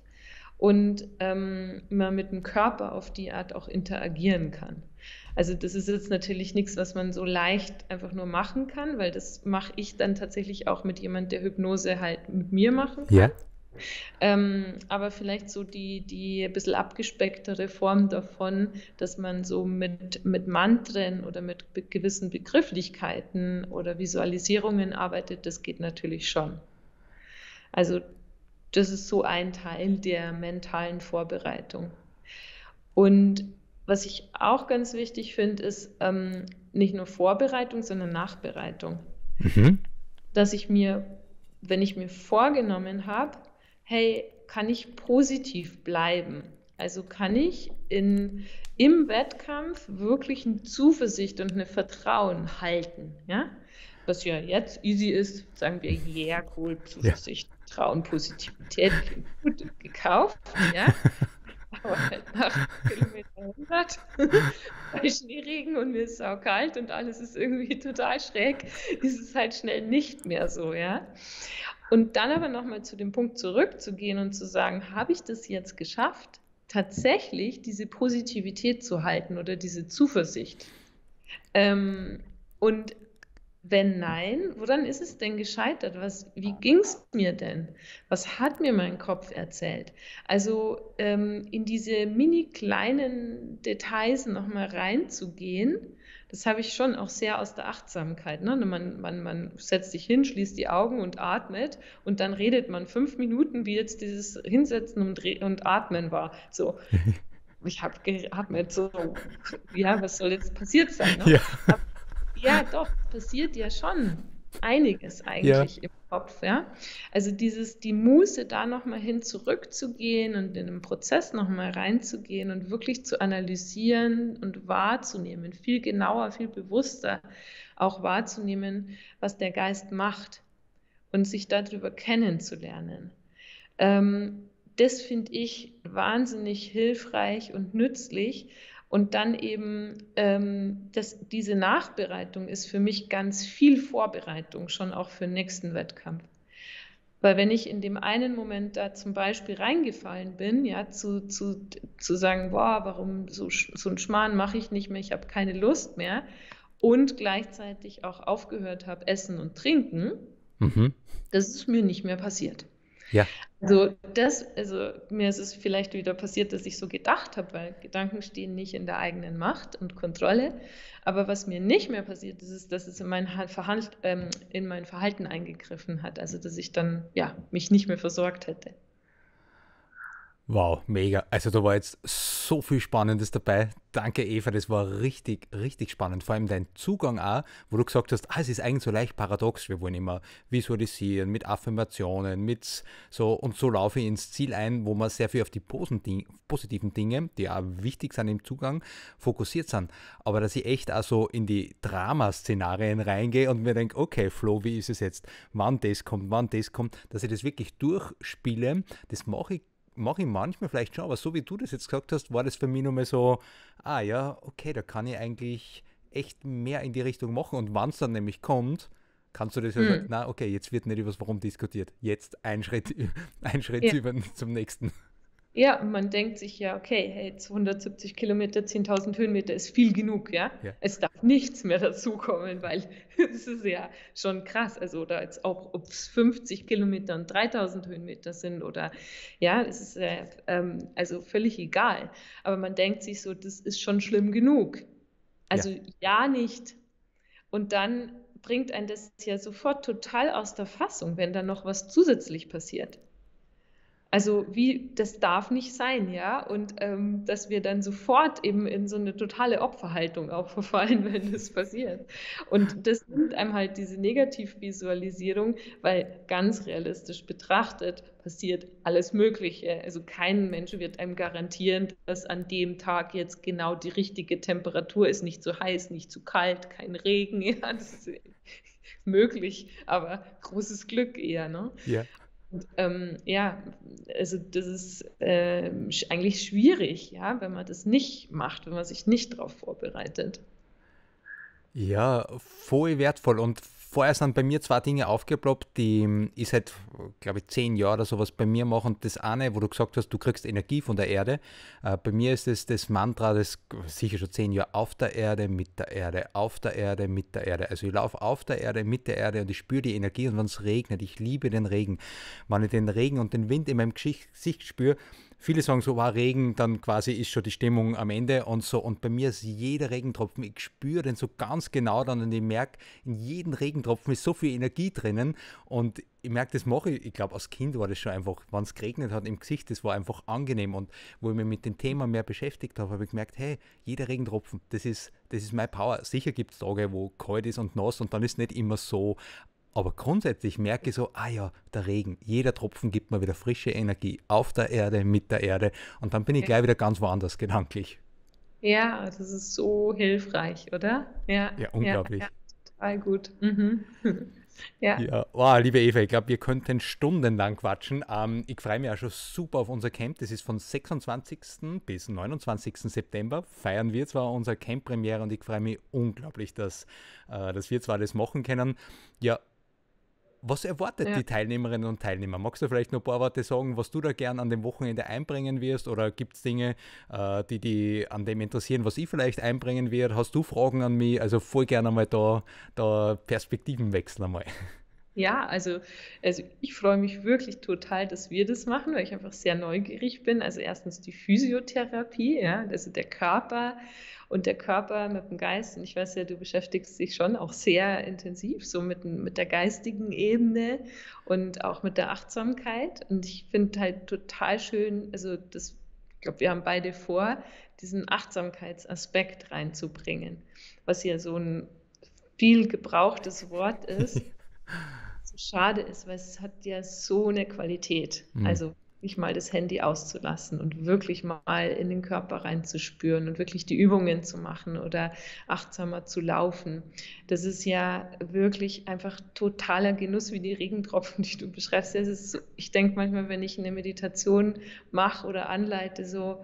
und ähm, man mit dem Körper auf die Art auch interagieren kann. Also das ist jetzt natürlich nichts, was man so leicht einfach nur machen kann, weil das mache ich dann tatsächlich auch mit jemand, der Hypnose halt mit mir machen kann. Ja. Ähm, aber vielleicht so die, die ein bisschen abgespecktere Form davon, dass man so mit, mit Mantren oder mit be gewissen Begrifflichkeiten oder Visualisierungen arbeitet, das geht natürlich schon. Also das ist so ein Teil der mentalen Vorbereitung. Und was ich auch ganz wichtig finde, ist ähm, nicht nur Vorbereitung, sondern Nachbereitung. Mhm. Dass ich mir, wenn ich mir vorgenommen habe, hey, kann ich positiv bleiben? Also kann ich in, im Wettkampf wirklich eine Zuversicht und eine Vertrauen halten? Ja? Was ja jetzt easy ist, sagen wir, yeah, cool, Ja. Zuversicht, Vertrauen, Positivität, klingt gut, gekauft, ja. Aber halt nach Kilometer hundert bei Schneeregen und mir ist saukalt und alles ist irgendwie total schräg, ist es halt schnell nicht mehr so, ja. Und dann aber nochmal zu dem Punkt zurückzugehen und zu sagen, habe ich das jetzt geschafft, tatsächlich diese Positivität zu halten oder diese Zuversicht? Ähm, und wenn nein, woran ist es denn gescheitert? Was, wie ging es mir denn? Was hat mir mein Kopf erzählt? Also ähm, in diese mini kleinen Details nochmal reinzugehen, das habe ich schon auch sehr aus der Achtsamkeit. Ne? Man, man, man setzt sich hin, schließt die Augen und atmet und dann redet man fünf Minuten, wie jetzt dieses Hinsetzen und, und Atmen war. So, ich habe geatmet, so, ja, was soll jetzt passiert sein? Ne? Ja. Aber, ja, doch, passiert ja schon einiges eigentlich ja. im Kopf, ja. Also dieses, die Muße, da nochmal hin zurückzugehen und in den Prozess nochmal reinzugehen und wirklich zu analysieren und wahrzunehmen, viel genauer, viel bewusster auch wahrzunehmen, was der Geist macht und sich darüber kennenzulernen. Ähm, das finde ich wahnsinnig hilfreich und nützlich. Und dann eben, ähm, das, diese Nachbereitung ist für mich ganz viel Vorbereitung, schon auch für den nächsten Wettkampf. Weil wenn ich in dem einen Moment da zum Beispiel reingefallen bin, ja, zu, zu, zu sagen, boah, warum so, so einen Schmarrn mache ich nicht mehr, ich habe keine Lust mehr, und gleichzeitig auch aufgehört habe, Essen und Trinken, mhm. das ist mir nicht mehr passiert. Ja. Also, das, also mir ist es vielleicht wieder passiert, dass ich so gedacht habe, weil Gedanken stehen nicht in der eigenen Macht und Kontrolle. Aber was mir nicht mehr passiert ist, ist, dass es in mein Verhalten, ähm, in mein Verhalten eingegriffen hat. Also, dass ich dann ja, mich nicht mehr versorgt hätte. Wow, mega. Also da war jetzt so viel Spannendes dabei. Danke, Eva, das war richtig, richtig spannend. Vor allem dein Zugang auch, wo du gesagt hast, ah, es ist eigentlich so leicht paradox. Wir wollen immer visualisieren, mit Affirmationen, mit so, und so laufe ich ins Ziel ein, wo man sehr viel auf die positiven Dinge, die auch wichtig sind im Zugang, fokussiert sind. Aber dass ich echt auch so in die Dramaszenarien reingehe und mir denke, okay, Flo, wie ist es jetzt? Wann das kommt, wann das kommt, dass ich das wirklich durchspiele, das mache ich mache ich manchmal vielleicht schon, aber so wie du das jetzt gesagt hast, war das für mich nochmal so, ah ja, okay, da kann ich eigentlich echt mehr in die Richtung machen, und wenn es dann nämlich kommt, kannst du das ja hm. sagen, na okay, jetzt wird nicht über das Warum diskutiert, jetzt ein Schritt, ein Schritt ja. über zum nächsten. Ja, und man denkt sich ja, okay, hey, jetzt hundertsiebzig Kilometer, zehntausend Höhenmeter ist viel genug, ja? ja. Es darf nichts mehr dazukommen, weil es ist ja schon krass. Also, oder jetzt auch, ob es fünfzig Kilometer und dreitausend Höhenmeter sind oder, ja, es ist äh, ähm, also völlig egal. Aber man denkt sich so, das ist schon schlimm genug. Also, ja, ja nicht. Und dann bringt einen das ja sofort total aus der Fassung, wenn dann noch was zusätzlich passiert. Also wie, das darf nicht sein, ja, und ähm, dass wir dann sofort eben in so eine totale Opferhaltung auch verfallen, wenn das passiert. Und das nimmt einem halt diese Negativvisualisierung, weil ganz realistisch betrachtet passiert alles Mögliche. Also kein Mensch wird einem garantieren, dass an dem Tag jetzt genau die richtige Temperatur ist, nicht zu heiß, nicht zu kalt, kein Regen, ja, das ist möglich, aber großes Glück eher, ne? Ja. Und, ähm, ja, also das ist äh, eigentlich schwierig, ja, wenn man das nicht macht, wenn man sich nicht darauf vorbereitet. Ja, voll wertvoll. Und vorher sind bei mir zwei Dinge aufgeploppt, die ich seit, glaube ich, zehn Jahren oder sowas bei mir mache. Und das eine, wo du gesagt hast, du kriegst Energie von der Erde. Äh, bei mir ist es das Mantra, das sicher schon zehn Jahre, auf der Erde, mit der Erde, auf der Erde, mit der Erde. Also ich laufe auf der Erde, mit der Erde und ich spüre die Energie. Und wenn es regnet, ich liebe den Regen. Wenn ich den Regen und den Wind in meinem Gesicht spüre, viele sagen so, wow, Regen, dann quasi ist schon die Stimmung am Ende und so. Und bei mir ist jeder Regentropfen, ich spüre den so ganz genau dann und ich merke, in jedem Regentropfen ist so viel Energie drinnen. Und ich merke, das mache ich, ich glaube, als Kind war das schon einfach, wenn es geregnet hat im Gesicht, das war einfach angenehm. Und wo ich mich mit dem Thema mehr beschäftigt habe, habe ich gemerkt, hey, jeder Regentropfen, das ist, das ist meine Power. Sicher gibt es Tage, wo kalt ist und nass und dann ist nicht immer so. Aber grundsätzlich merke ich so, ah ja, der Regen, jeder Tropfen gibt mir wieder frische Energie auf der Erde, mit der Erde. Und dann bin ich ja. gleich wieder ganz woanders gedanklich. Ja, das ist so hilfreich, oder? Ja, ja unglaublich. Ja, ja, total gut. Mhm. Ja. Ja, wow, liebe Eva, ich glaube, wir könnten stundenlang quatschen. Ähm, ich freue mich auch schon super auf unser Camp. Das ist von sechsundzwanzigsten bis neunundzwanzigsten September. Feiern wir zwar unsere Camp-Premiere und ich freue mich unglaublich, dass, äh, dass wir zwar das machen können. Ja, was erwartet ja. die Teilnehmerinnen und Teilnehmer? Magst du vielleicht noch ein paar Worte sagen, was du da gern an dem Wochenende einbringen wirst? Oder gibt es Dinge, äh, die dich an dem interessieren, was ich vielleicht einbringen werde? Hast du Fragen an mich? Also voll gerne mal da, da Perspektiven wechseln einmal. Ja, also, also ich freue mich wirklich total, dass wir das machen, weil ich einfach sehr neugierig bin. Also erstens die Physiotherapie, ja, also der Körper und der Körper mit dem Geist. Und ich weiß ja, du beschäftigst dich schon auch sehr intensiv so mit, mit der geistigen Ebene und auch mit der Achtsamkeit. Und ich finde halt total schön, also das, ich glaube, wir haben beide vor, diesen Achtsamkeitsaspekt reinzubringen, was ja so ein viel gebrauchtes Wort ist. So schade ist, weil es hat ja so eine Qualität. Mhm. Also nicht mal das Handy auszulassen und wirklich mal in den Körper reinzuspüren und wirklich die Übungen zu machen oder achtsamer zu laufen. Das ist ja wirklich einfach totaler Genuss, wie die Regentropfen, die du beschreibst. Das ist so, ich denke manchmal, wenn ich eine Meditation mache oder anleite, so,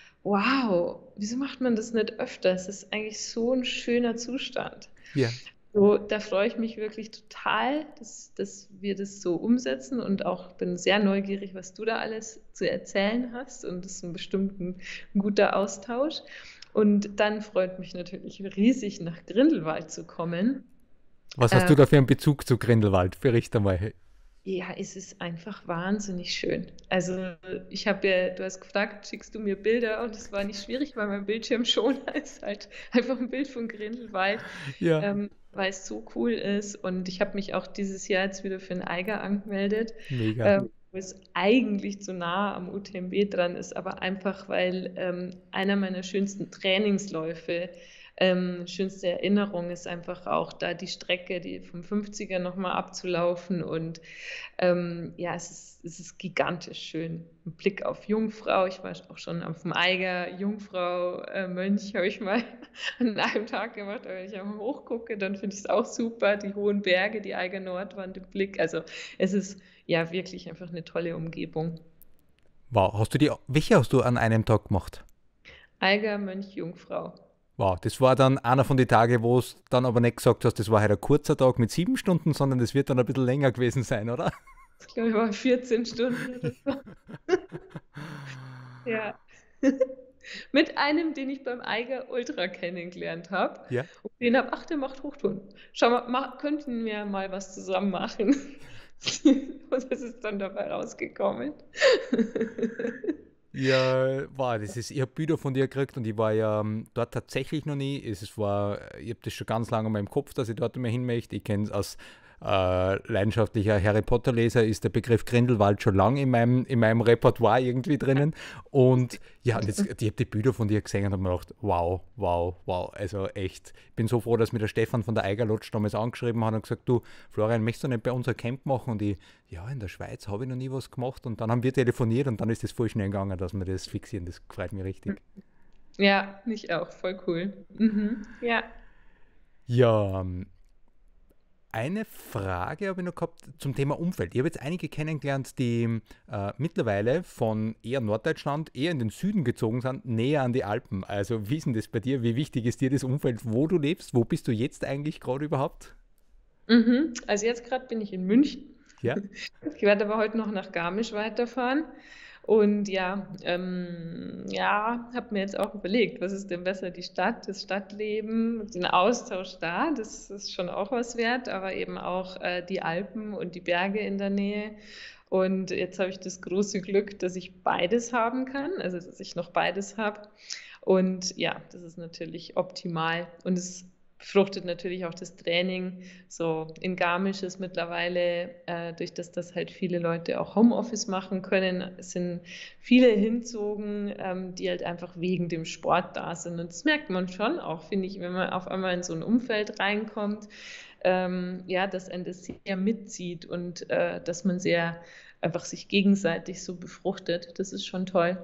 wow, wieso macht man das nicht öfter? Es ist eigentlich so ein schöner Zustand. Ja. So, da freue ich mich wirklich total, dass, dass wir das so umsetzen und auch bin sehr neugierig, was du da alles zu erzählen hast und das ist ein bestimmt ein, ein guter Austausch. Und dann freut mich natürlich riesig, nach Grindelwald zu kommen. Was hast Äh, du da für einen Bezug zu Grindelwald? Berichte mal. Ja, es ist einfach wahnsinnig schön. Also ich habe ja, du hast gefragt, schickst du mir Bilder und es war nicht schwierig, weil mein Bildschirmschoner ist halt einfach ein Bild von Grindelwald, Ja, ähm, weil es so cool ist. Und ich habe mich auch dieses Jahr jetzt wieder für den Eiger angemeldet, mega. ähm, wo es eigentlich zu nah am U T M B dran ist, aber einfach, weil ähm, einer meiner schönsten Trainingsläufe, ähm, schönste Erinnerung ist einfach auch da die Strecke, die vom fünfziger nochmal abzulaufen und ähm, ja, es ist, es ist gigantisch schön. Ein Blick auf Jungfrau, ich war auch schon auf dem Eiger, Jungfrau, äh, Mönch habe ich mal an einem Tag gemacht, aber wenn ich einmal hochgucke, dann finde ich es auch super, die hohen Berge, die Eiger Nordwand im Blick, also es ist ja wirklich einfach eine tolle Umgebung. Wow, hast du die, welche hast du an einem Tag gemacht? Eiger, Mönch, Jungfrau. Wow, das war dann einer von den Tagen, wo es dann aber nicht gesagt hast, das war halt ein kurzer Tag mit sieben Stunden, sondern das wird dann ein bisschen länger gewesen sein, oder? Ich glaube, ich war vierzehn Stunden oder so. Ja. Mit einem, den ich beim Eiger Ultra kennengelernt habe. Ja. Und den habe, ach, der macht Hochtouren. Schau mal, mach, könnten wir mal was zusammen machen. Und das ist dann dabei rausgekommen. Ja, wow, das ist, ich habe Bilder von dir gekriegt und ich war ja ähm, dort tatsächlich noch nie. Es ist- war, ich habe das schon ganz lange in meinem Kopf, dass ich dort mal hin möchte. Ich kenne es als äh, leidenschaftlicher Harry Potter-Leser, ist der Begriff Grindelwald schon lange in meinem, in meinem Repertoire irgendwie drinnen. Und ja, und jetzt, ich habe die Bilder von dir gesehen und habe mir gedacht, wow, wow, wow. Also echt, ich bin so froh, dass mir der Stefan von der Eiger Lodge damals angeschrieben hat und gesagt, du, Florian, möchtest du nicht bei uns ein Camp machen? Und ich, ja, in der Schweiz habe ich noch nie was gemacht. Und dann haben wir telefoniert und dann ist das voll schnell gegangen, dass wir das fixieren. Das freut mich richtig. Ja, mich auch, voll cool. Mhm. Ja. Ja, ähm, eine Frage habe ich noch gehabt zum Thema Umfeld. Ich habe jetzt einige kennengelernt, die äh, mittlerweile von eher Norddeutschland eher in den Süden gezogen sind, näher an die Alpen. Also wie ist denn das bei dir? Wie wichtig ist dir das Umfeld, wo du lebst? Wo bist du jetzt eigentlich gerade überhaupt? Mhm. Also jetzt gerade bin ich in München. Ja, Ich werde aber heute noch nach Garmisch weiterfahren. Und ja, ähm, ja, habe mir jetzt auch überlegt, was ist denn besser, die Stadt, das Stadtleben, den Austausch da, das ist schon auch was wert, aber eben auch äh, die Alpen und die Berge in der Nähe. Und jetzt habe ich das große Glück, dass ich beides haben kann, also dass ich noch beides habe. Und ja, das ist natürlich optimal. Und es befruchtet natürlich auch das Training. So in Garmisch ist mittlerweile, äh, durch das das halt viele Leute auch Homeoffice machen können, es sind viele hinzogen, ähm, die halt einfach wegen dem Sport da sind. Und das merkt man schon auch, finde ich, wenn man auf einmal in so ein Umfeld reinkommt, ähm, ja, dass einen das sehr mitzieht und äh, dass man sehr einfach sich gegenseitig so befruchtet. Das ist schon toll.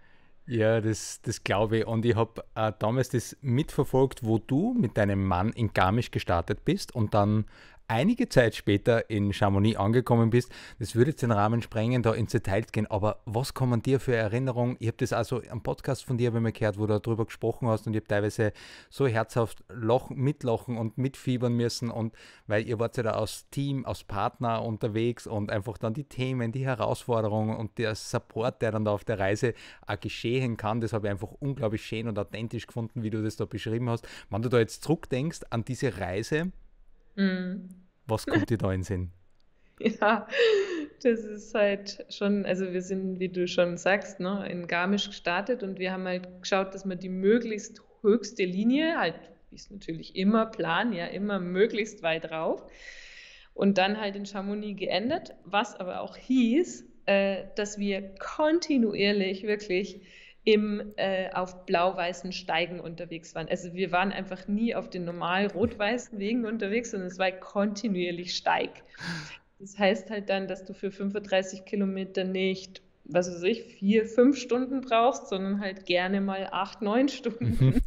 ja, das, das glaube ich. Und ich habe äh, damals das mitverfolgt, wo du mit deinem Mann in Garmisch gestartet bist und dann einige Zeit später in Chamonix angekommen bist. Das würde jetzt den Rahmen sprengen, da ins Detail gehen. Aber was kommen dir für Erinnerungen? Ich habe das also am Podcast von dir habe ich mal gehört, wo du darüber gesprochen hast und ich habe teilweise so herzhaft lachen, mitlachen und mitfiebern müssen. Und weil ihr wart ja da als Team, als Partner unterwegs und einfach dann die Themen, die Herausforderungen und der Support, der dann da auf der Reise auch geschehen kann, das habe ich einfach unglaublich schön und authentisch gefunden, wie du das da beschrieben hast. Wenn du da jetzt zurückdenkst an diese Reise, Mm. was kommt dir da in den Sinn? Ja, das ist halt schon, also wir sind, wie du schon sagst, ne, in Garmisch gestartet und wir haben halt geschaut, dass wir die möglichst höchste Linie, halt, wie es natürlich immer plan, ja, immer möglichst weit rauf. Und dann halt in Chamonix geendet, was aber auch hieß, äh, dass wir kontinuierlich wirklich im, äh, auf blau-weißen Steigen unterwegs waren. Also wir waren einfach nie auf den normal rot-weißen Wegen unterwegs, sondern es war kontinuierlich Steig. Das heißt halt dann, dass du für fünfunddreißig Kilometer nicht, was weiß ich, vier, fünf Stunden brauchst, sondern halt gerne mal acht, neun Stunden.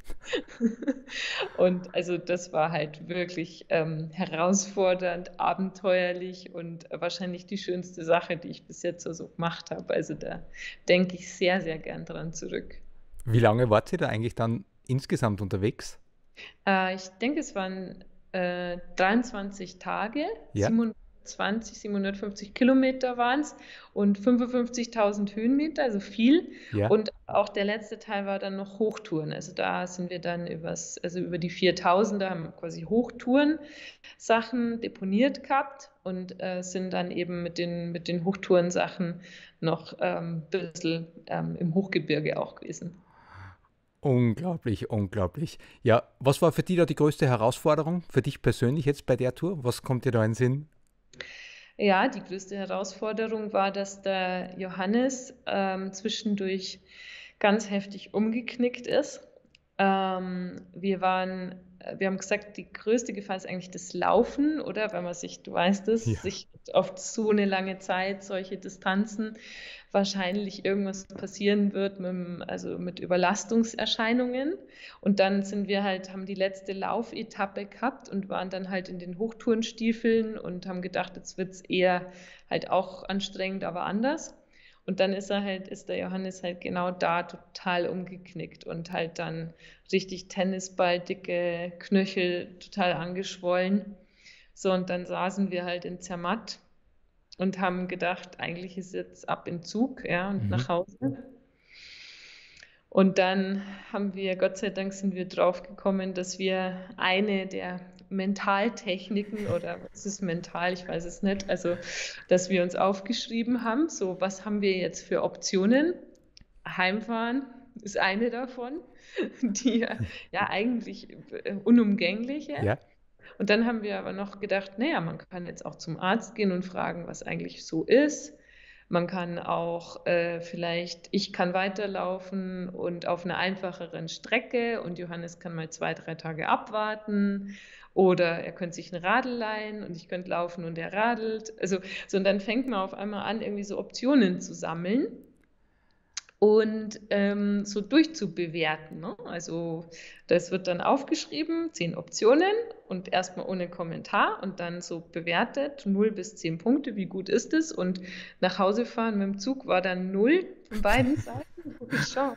Und also das war halt wirklich ähm, herausfordernd, abenteuerlich und wahrscheinlich die schönste Sache, die ich bis jetzt so gemacht habe. Also da denke ich sehr, sehr gern dran zurück. Wie lange wart ihr da eigentlich dann insgesamt unterwegs? Äh, ich denke, es waren äh, dreiundzwanzig Tage, Ja. siebenhundertzwanzig, siebenhundertfünfzig Kilometer waren es und fünfundfünfzigtausend Höhenmeter, also viel. Ja. Und auch der letzte Teil war dann noch Hochtouren. Also da sind wir dann übers, also über die viertausender, haben quasi Hochtouren-Sachen deponiert gehabt und äh, sind dann eben mit den, mit den Hochtouren-Sachen noch ein ähm, bisschen ähm, im Hochgebirge auch gewesen. Unglaublich, unglaublich. Ja, was war für dich da die größte Herausforderung, für dich persönlich jetzt bei der Tour? Was kommt dir da in den Sinn? Ja, die größte Herausforderung war, dass der Johannes ähm, zwischendurch ganz heftig umgeknickt ist. Ähm, wir waren, wir haben gesagt, die größte Gefahr ist eigentlich das Laufen, oder? Wenn man sich, du weißt es, Ja. sich auf so eine lange Zeit, solche Distanzen, wahrscheinlich irgendwas passieren wird mit, dem- also mit Überlastungserscheinungen. Und dann sind wir halt, haben die letzte Laufetappe gehabt und waren dann halt in den Hochtourenstiefeln und haben gedacht, jetzt wird es eher halt auch anstrengend, aber anders. Und dann ist er halt, ist der Johannes halt genau da total umgeknickt und halt dann richtig Tennisballdicke Knöchel, total angeschwollen. So, und dann saßen wir halt in Zermatt und haben gedacht, eigentlich ist jetzt ab in Zug, ja, und Mhm. nach Hause. Und dann haben wir, Gott sei Dank sind wir drauf gekommen, dass wir eine der Mentaltechniken oder was ist mental, ich weiß es nicht, also dass wir uns aufgeschrieben haben, so was haben wir jetzt für Optionen? Heimfahren ist eine davon, die ja, ja eigentlich äh, unumgängliche. Ja. Und dann haben wir aber noch gedacht, naja, man kann jetzt auch zum Arzt gehen und fragen, was eigentlich so ist. Man kann auch äh, vielleicht, ich kann weiterlaufen und auf einer einfacheren Strecke und Johannes kann mal zwei, drei Tage abwarten. Oder er könnte sich ein Radl leihen und ich könnte laufen und er radelt. Also, so, und dann fängt man auf einmal an, irgendwie so Optionen zu sammeln und ähm, so durchzubewerten. Ne? Also das wird dann aufgeschrieben, zehn Optionen und erstmal ohne Kommentar und dann so bewertet, null bis zehn Punkte, wie gut ist es? Und nach Hause fahren mit dem Zug war dann null von beiden Seiten. Schau.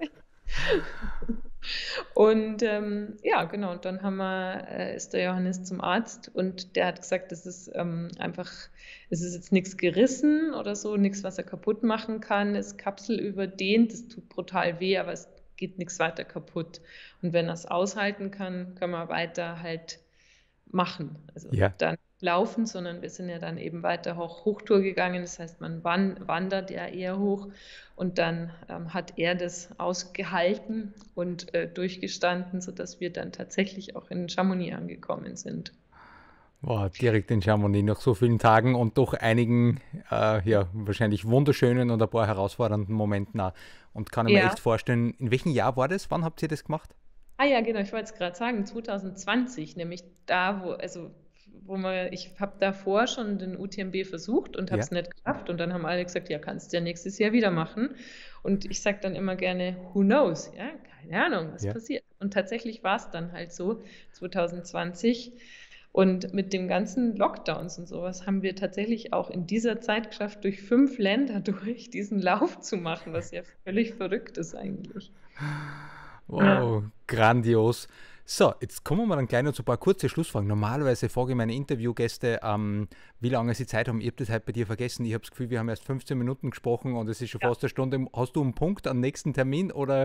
Und ähm, ja, genau, und dann haben wir, äh, ist der Johannes zum Arzt und der hat gesagt, das ist ähm, einfach, es ist jetzt nichts gerissen oder so, nichts, was er kaputt machen kann, ist kapselüberdehnt, das tut brutal weh, aber es geht nichts weiter kaputt. Und wenn er es aushalten kann, können wir weiter halt machen. Also Ja. dann laufen, sondern wir sind ja dann eben weiter hoch, Hochtour gegangen. Das heißt, man wan wandert ja eher hoch und dann ähm, hat er das ausgehalten und äh, durchgestanden, sodass wir dann tatsächlich auch in Chamonix angekommen sind. Wow, direkt in Chamonix nach so vielen Tagen und doch einigen, äh, ja, wahrscheinlich wunderschönen und ein paar herausfordernden Momenten auch. Und kann ich mir Ja. echt vorstellen, in welchem Jahr war das? Wann habt ihr das gemacht? Ah ja, genau, ich wollte es gerade sagen, zwanzig zwanzig, nämlich da, wo, also wo man, ich habe davor schon den U T M B versucht und habe es Ja. nicht geschafft und dann haben alle gesagt, ja, kannst du ja nächstes Jahr wieder machen. Und ich sage dann immer gerne, who knows, ja, keine Ahnung, was Ja. passiert. Und tatsächlich war es dann halt so, zwanzig zwanzig. Und mit dem ganzen Lockdowns und sowas haben wir tatsächlich auch in dieser Zeit geschafft, durch fünf Länder durch diesen Lauf zu machen, was ja völlig verrückt ist eigentlich. Wow, grandios. So, jetzt kommen wir dann gleich noch zu ein paar kurze Schlussfragen. Normalerweise frage ich meine Interviewgäste, ähm, wie lange sie Zeit haben. Ich habe das heute bei dir vergessen. Ich habe das Gefühl, wir haben erst fünfzehn Minuten gesprochen und es ist schon Ja. fast eine Stunde. Hast du einen Punkt am nächsten Termin oder?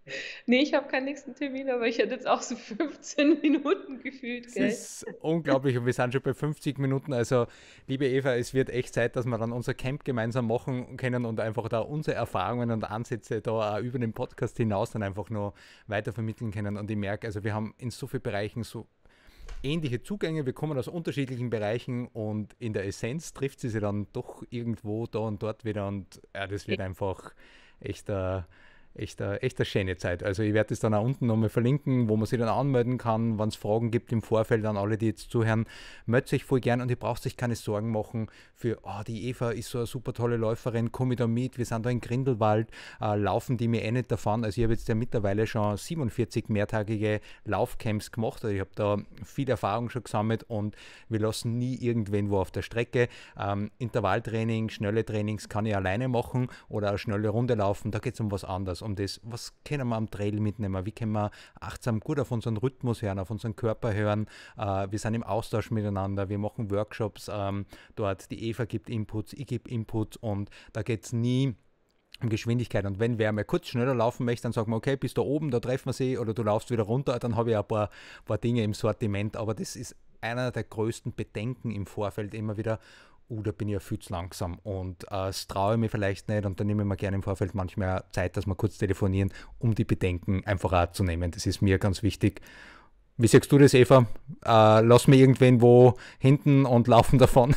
Nee, ich habe keinen nächsten Termin, aber ich hätte jetzt auch so fünfzehn Minuten gefühlt, Es gell? ist unglaublich und wir sind schon bei fünfzig Minuten. Also, liebe Eva, es wird echt Zeit, dass wir dann unser Camp gemeinsam machen können und einfach da unsere Erfahrungen und Ansätze da auch über den Podcast hinaus dann einfach nur weiter vermitteln können. Und ich merke, also wir haben in so vielen Bereichen so ähnliche Zugänge, wir kommen aus unterschiedlichen Bereichen und in der Essenz trifft sie sich dann doch irgendwo da und dort wieder und ja, das wird einfach echt eine echt eine, echt eine schöne Zeit. Also ich werde das dann auch unten nochmal verlinken, wo man sich dann anmelden kann, wenn es Fragen gibt im Vorfeld an alle, die jetzt zuhören. Meldet euch voll gern und ihr braucht euch keine Sorgen machen für, oh, die Eva ist so eine super tolle Läuferin, komm ich da mit, wir sind da in Grindelwald, äh, laufen die mir eh nicht davon. Also ich habe jetzt ja mittlerweile schon siebenundvierzig mehrtägige Laufcamps gemacht, also ich habe da viel Erfahrung schon gesammelt und wir lassen nie irgendwen wo auf der Strecke. Ähm, Intervalltraining, schnelle Trainings kann ich alleine machen oder eine schnelle Runde laufen, da geht es um was anderes. Um das, was können wir am Trail mitnehmen, wie können wir achtsam gut auf unseren Rhythmus hören, auf unseren Körper hören, äh, wir sind im Austausch miteinander, wir machen Workshops ähm, dort, die Eva gibt Inputs, ich gebe Inputs und da geht es nie um Geschwindigkeit und wenn wer mal kurz schneller laufen möchte, dann sagen wir, okay, bis da oben, da treffen wir sie oder du laufst wieder runter, dann habe ich ein paar, paar Dinge im Sortiment, aber das ist einer der größten Bedenken im Vorfeld immer wieder, uh, da bin ich ja viel zu langsam und äh, das traue ich mir vielleicht nicht und dann nehme ich mir gerne im Vorfeld manchmal Zeit, dass wir kurz telefonieren, um die Bedenken einfach auch zu nehmen. Das ist mir ganz wichtig. Wie sagst du das, Eva? Äh, lass mir irgendwen wo hinten und laufen davon.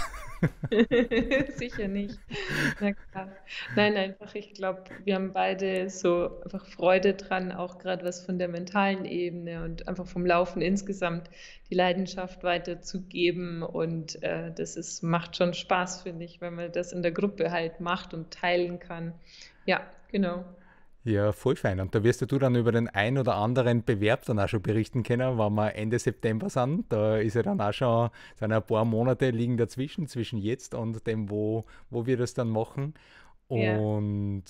Sicher nicht. Na klar. Nein, einfach, ich glaube, wir haben beide so einfach Freude dran, auch gerade was von der mentalen Ebene und einfach vom Laufen insgesamt die Leidenschaft weiterzugeben. Und äh, das ist, macht schon Spaß, finde ich, wenn man das in der Gruppe halt macht und teilen kann. Ja, genau. Ja, voll fein. Und da wirst du dann über den ein oder anderen Bewerb dann auch schon berichten können, wenn wir Ende September sind. Da ist ja dann auch schon, sind ein paar Monate liegen dazwischen, zwischen jetzt und dem, wo, wo wir das dann machen. Ja. Und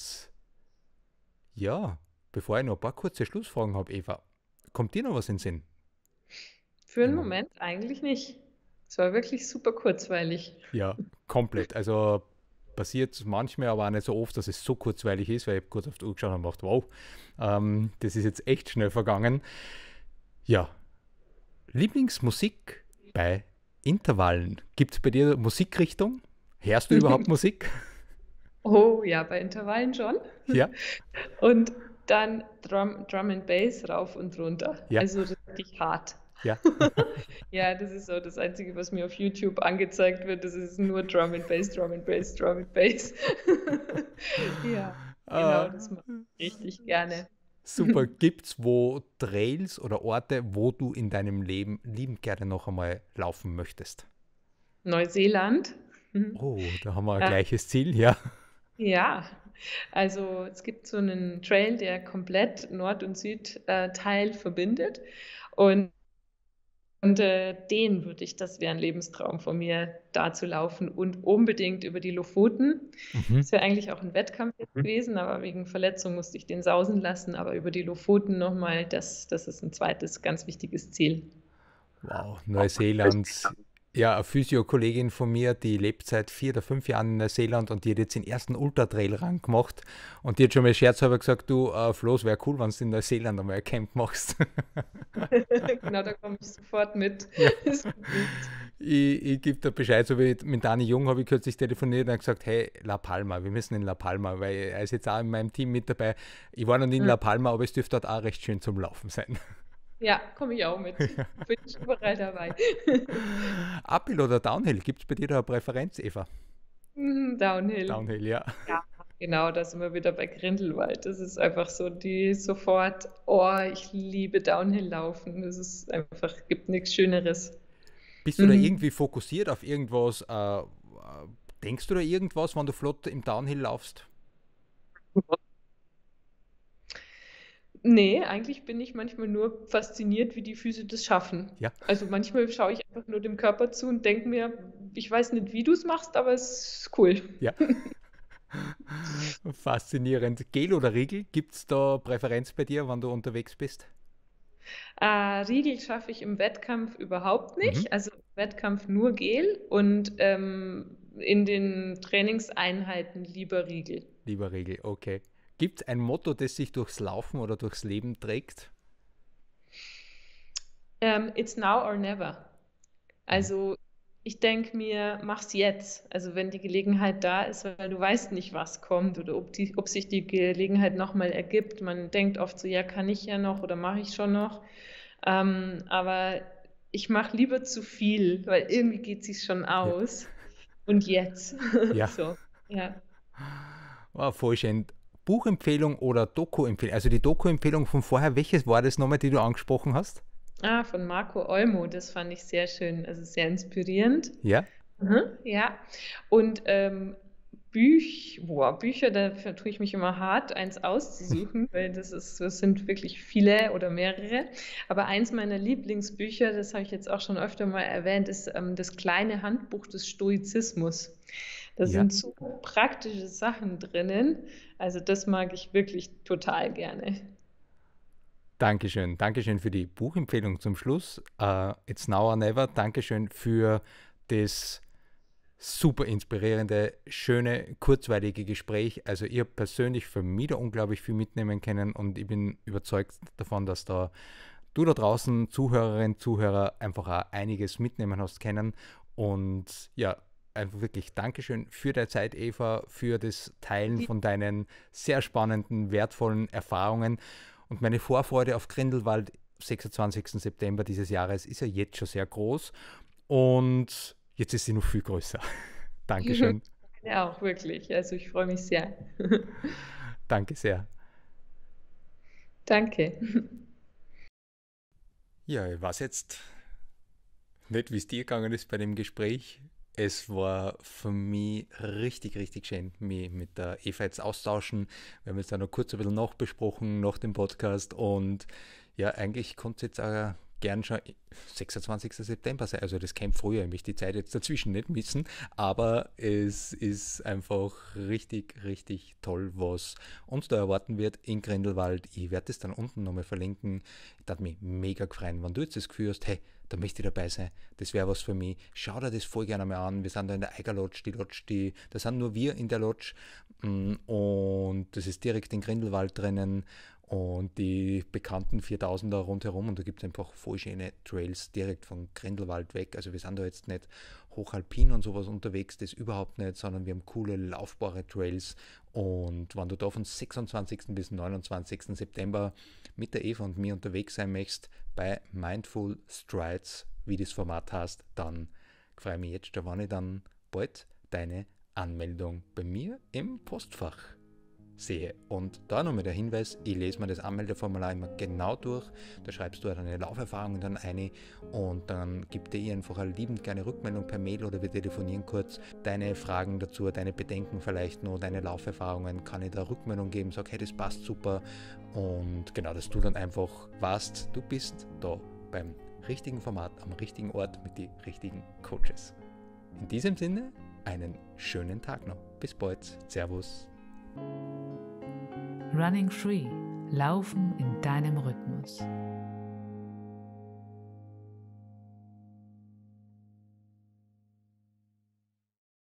ja, bevor ich noch ein paar kurze Schlussfragen habe, Eva, kommt dir noch was in den Sinn? Für einen Im Moment eigentlich nicht. Es war wirklich super kurzweilig. Ja, komplett. Also passiert manchmal, aber auch nicht so oft, dass es so kurzweilig ist, weil ich kurz auf die Uhr geschaut habe und gedacht, wow, ähm, das ist jetzt echt schnell vergangen. Ja, Lieblingsmusik bei Intervallen. Gibt es bei dir Musikrichtung? Hörst du überhaupt Musik? Oh ja, bei Intervallen schon. Ja, Und dann Drum, Drum and Bass rauf und runter. ja, Also richtig hart. ja. Ja, das ist so das Einzige, was mir auf YouTube angezeigt wird. Das ist nur Drum and Bass, Drum and Bass, Drum and Bass. Ja, genau, Äh, das mache ich richtig gerne. super. Gibt es wo Trails oder Orte, wo du in deinem Leben liebend gerne noch einmal laufen möchtest? Neuseeland. Mhm. Oh, da haben wir ein Äh, gleiches Ziel, ja. ja, also es gibt so einen Trail, der komplett Nord- und Südteil verbindet. Und Und äh, den würde ich, das wäre ein Lebenstraum von mir, da zu laufen und unbedingt über die Lofoten. Mhm. Das wäre eigentlich auch ein Wettkampf jetzt gewesen, aber wegen Verletzung musste ich den sausen lassen. Aber über die Lofoten nochmal, das, das ist ein zweites ganz wichtiges Ziel. Wow, Neuseeland. Ja, eine Physio-Kollegin von mir, die lebt seit vier oder fünf Jahren in Neuseeland und die hat jetzt den ersten Ultra-Trail-Run gemacht und die hat schon mal scherzhalber gesagt, du, äh, Flo, es wäre cool, wenn du in Neuseeland einmal ein Camp machst. Genau, da komme ich sofort mit. Ja, Ist gut. ich, ich gebe dir Bescheid, so wie mit Dani Jung habe ich kürzlich telefoniert und gesagt, hey, La Palma, wir müssen in La Palma, weil er ist jetzt auch in meinem Team mit dabei. Ich war noch nie in Hm. La Palma, aber es dürfte dort auch recht schön zum Laufen sein. Ja, komme ich auch mit. Bin ich überall dabei. Uphill oder Downhill, gibt es bei dir da eine Präferenz, Eva? Mhm, Downhill. Downhill, ja. Ja, genau, da sind wir wieder bei Grindelwald. Das ist einfach so, die sofort, oh, ich liebe Downhill-Laufen. Das ist einfach, gibt nichts Schöneres. Bist du da Mhm. irgendwie fokussiert auf irgendwas? Äh, äh, denkst du da irgendwas, wenn du flott im Downhill laufst? Nee, eigentlich bin ich manchmal nur fasziniert, wie die Füße das schaffen. Ja, Also manchmal schaue ich einfach nur dem Körper zu und denke mir, ich weiß nicht, wie du es machst, aber es ist cool. ja. Faszinierend. Gel oder Riegel? Gibt es da Präferenz bei dir, wenn du unterwegs bist? Äh, Riegel schaffe ich im Wettkampf überhaupt Mhm. nicht. Also im Wettkampf nur Gel und ähm, in den Trainingseinheiten lieber Riegel. Lieber Riegel, okay. Gibt es ein Motto, das sich durchs Laufen oder durchs Leben trägt? Ähm, it's now or never. Mhm. Also ich denke mir, mach's jetzt. Also wenn die Gelegenheit da ist, weil du weißt nicht, was kommt oder ob, die, ob sich die Gelegenheit nochmal ergibt. Man denkt oft so, ja, kann ich ja noch oder mache ich schon noch. Ähm, aber ich mache lieber zu viel, weil irgendwie geht es sich schon Ja. aus. Und jetzt. Ja. So, ja. War voll schön. Buchempfehlung oder Doku-Empfehlung? Also die Doku-Empfehlung von vorher, welches war das nochmal, die du angesprochen hast? Ah, von Marco Olmo, das fand ich sehr schön, also sehr inspirierend. Ja? Mhm, ja. Und ähm, Büch, boah, Bücher, da tue ich mich immer hart, eins auszusuchen, weil das ist, das sind wirklich viele oder mehrere. Aber eins meiner Lieblingsbücher, das habe ich jetzt auch schon öfter mal erwähnt, ist ähm, das kleine Handbuch des Stoizismus. Da Ja. sind so praktische Sachen drinnen. Also das mag ich wirklich total gerne. Dankeschön. Dankeschön für die Buchempfehlung zum Schluss. Uh, It's Now or Never. Dankeschön für das super inspirierende, schöne, kurzweilige Gespräch. Also ihr persönlich für mich da unglaublich viel mitnehmen können und ich bin überzeugt davon, dass da du da draußen, Zuhörerinnen, Zuhörer, einfach auch einiges mitnehmen hast können. Und ja, einfach wirklich Dankeschön für deine Zeit, Eva, für das Teilen von deinen sehr spannenden, wertvollen Erfahrungen. Und meine Vorfreude auf Grindelwald, sechsundzwanzigsten September dieses Jahres, ist ja jetzt schon sehr groß. Und jetzt ist sie noch viel größer. Dankeschön. Ja, auch wirklich. Also ich freue mich sehr. Danke sehr. Danke. Ja, ich weiß jetzt nicht, wie es dir gegangen ist bei dem Gespräch. Es war für mich richtig, richtig schön, mich mit der Eva jetzt austauschen. Wir haben jetzt auch noch kurz ein bisschen nachbesprochen nach dem Podcast und ja, eigentlich konnte es jetzt auch gern schon sechsundzwanzigsten September sein. Also das käme früher, ich möchte die Zeit jetzt dazwischen nicht missen, aber es ist einfach richtig, richtig toll, was uns da erwarten wird in Grindelwald. Ich werde das dann unten nochmal verlinken. Ich würde mich mega freuen, wenn du jetzt das Gefühl hast, hey, da möchte ich dabei sein, das wäre was für mich. Schau dir das voll gerne mal an. Wir sind da in der Eiger Lodge, die Lodge, die, da sind nur wir in der Lodge und das ist direkt in Grindelwald drinnen und die bekannten viertausender rundherum und da gibt es einfach voll schöne Trails direkt von Grindelwald weg. Also wir sind da jetzt nicht hochalpin und sowas unterwegs, das überhaupt nicht, sondern wir haben coole, laufbare Trails und wenn du da von sechsundzwanzigsten bis neunundzwanzigsten September mit der Eva und mir unterwegs sein möchtest bei Mindful Strides, wie das Format heißt, dann freue ich mich jetzt schon, wenn ich dann bald deine Anmeldung bei mir im Postfach sehe. Und da nochmal der Hinweis, ich lese mir das Anmeldeformular immer genau durch, da schreibst du deine Lauferfahrungen dann ein und dann gibt dir einfach eine liebend gerne Rückmeldung per Mail oder wir telefonieren kurz, deine Fragen dazu, deine Bedenken vielleicht noch, deine Lauferfahrungen, kann ich da Rückmeldung geben, sag, hey, das passt super und genau, dass du dann einfach weißt, du bist da beim richtigen Format, am richtigen Ort mit den richtigen Coaches. In diesem Sinne, einen schönen Tag noch. Bis bald. Servus. Running Free. Laufen in deinem Rhythmus.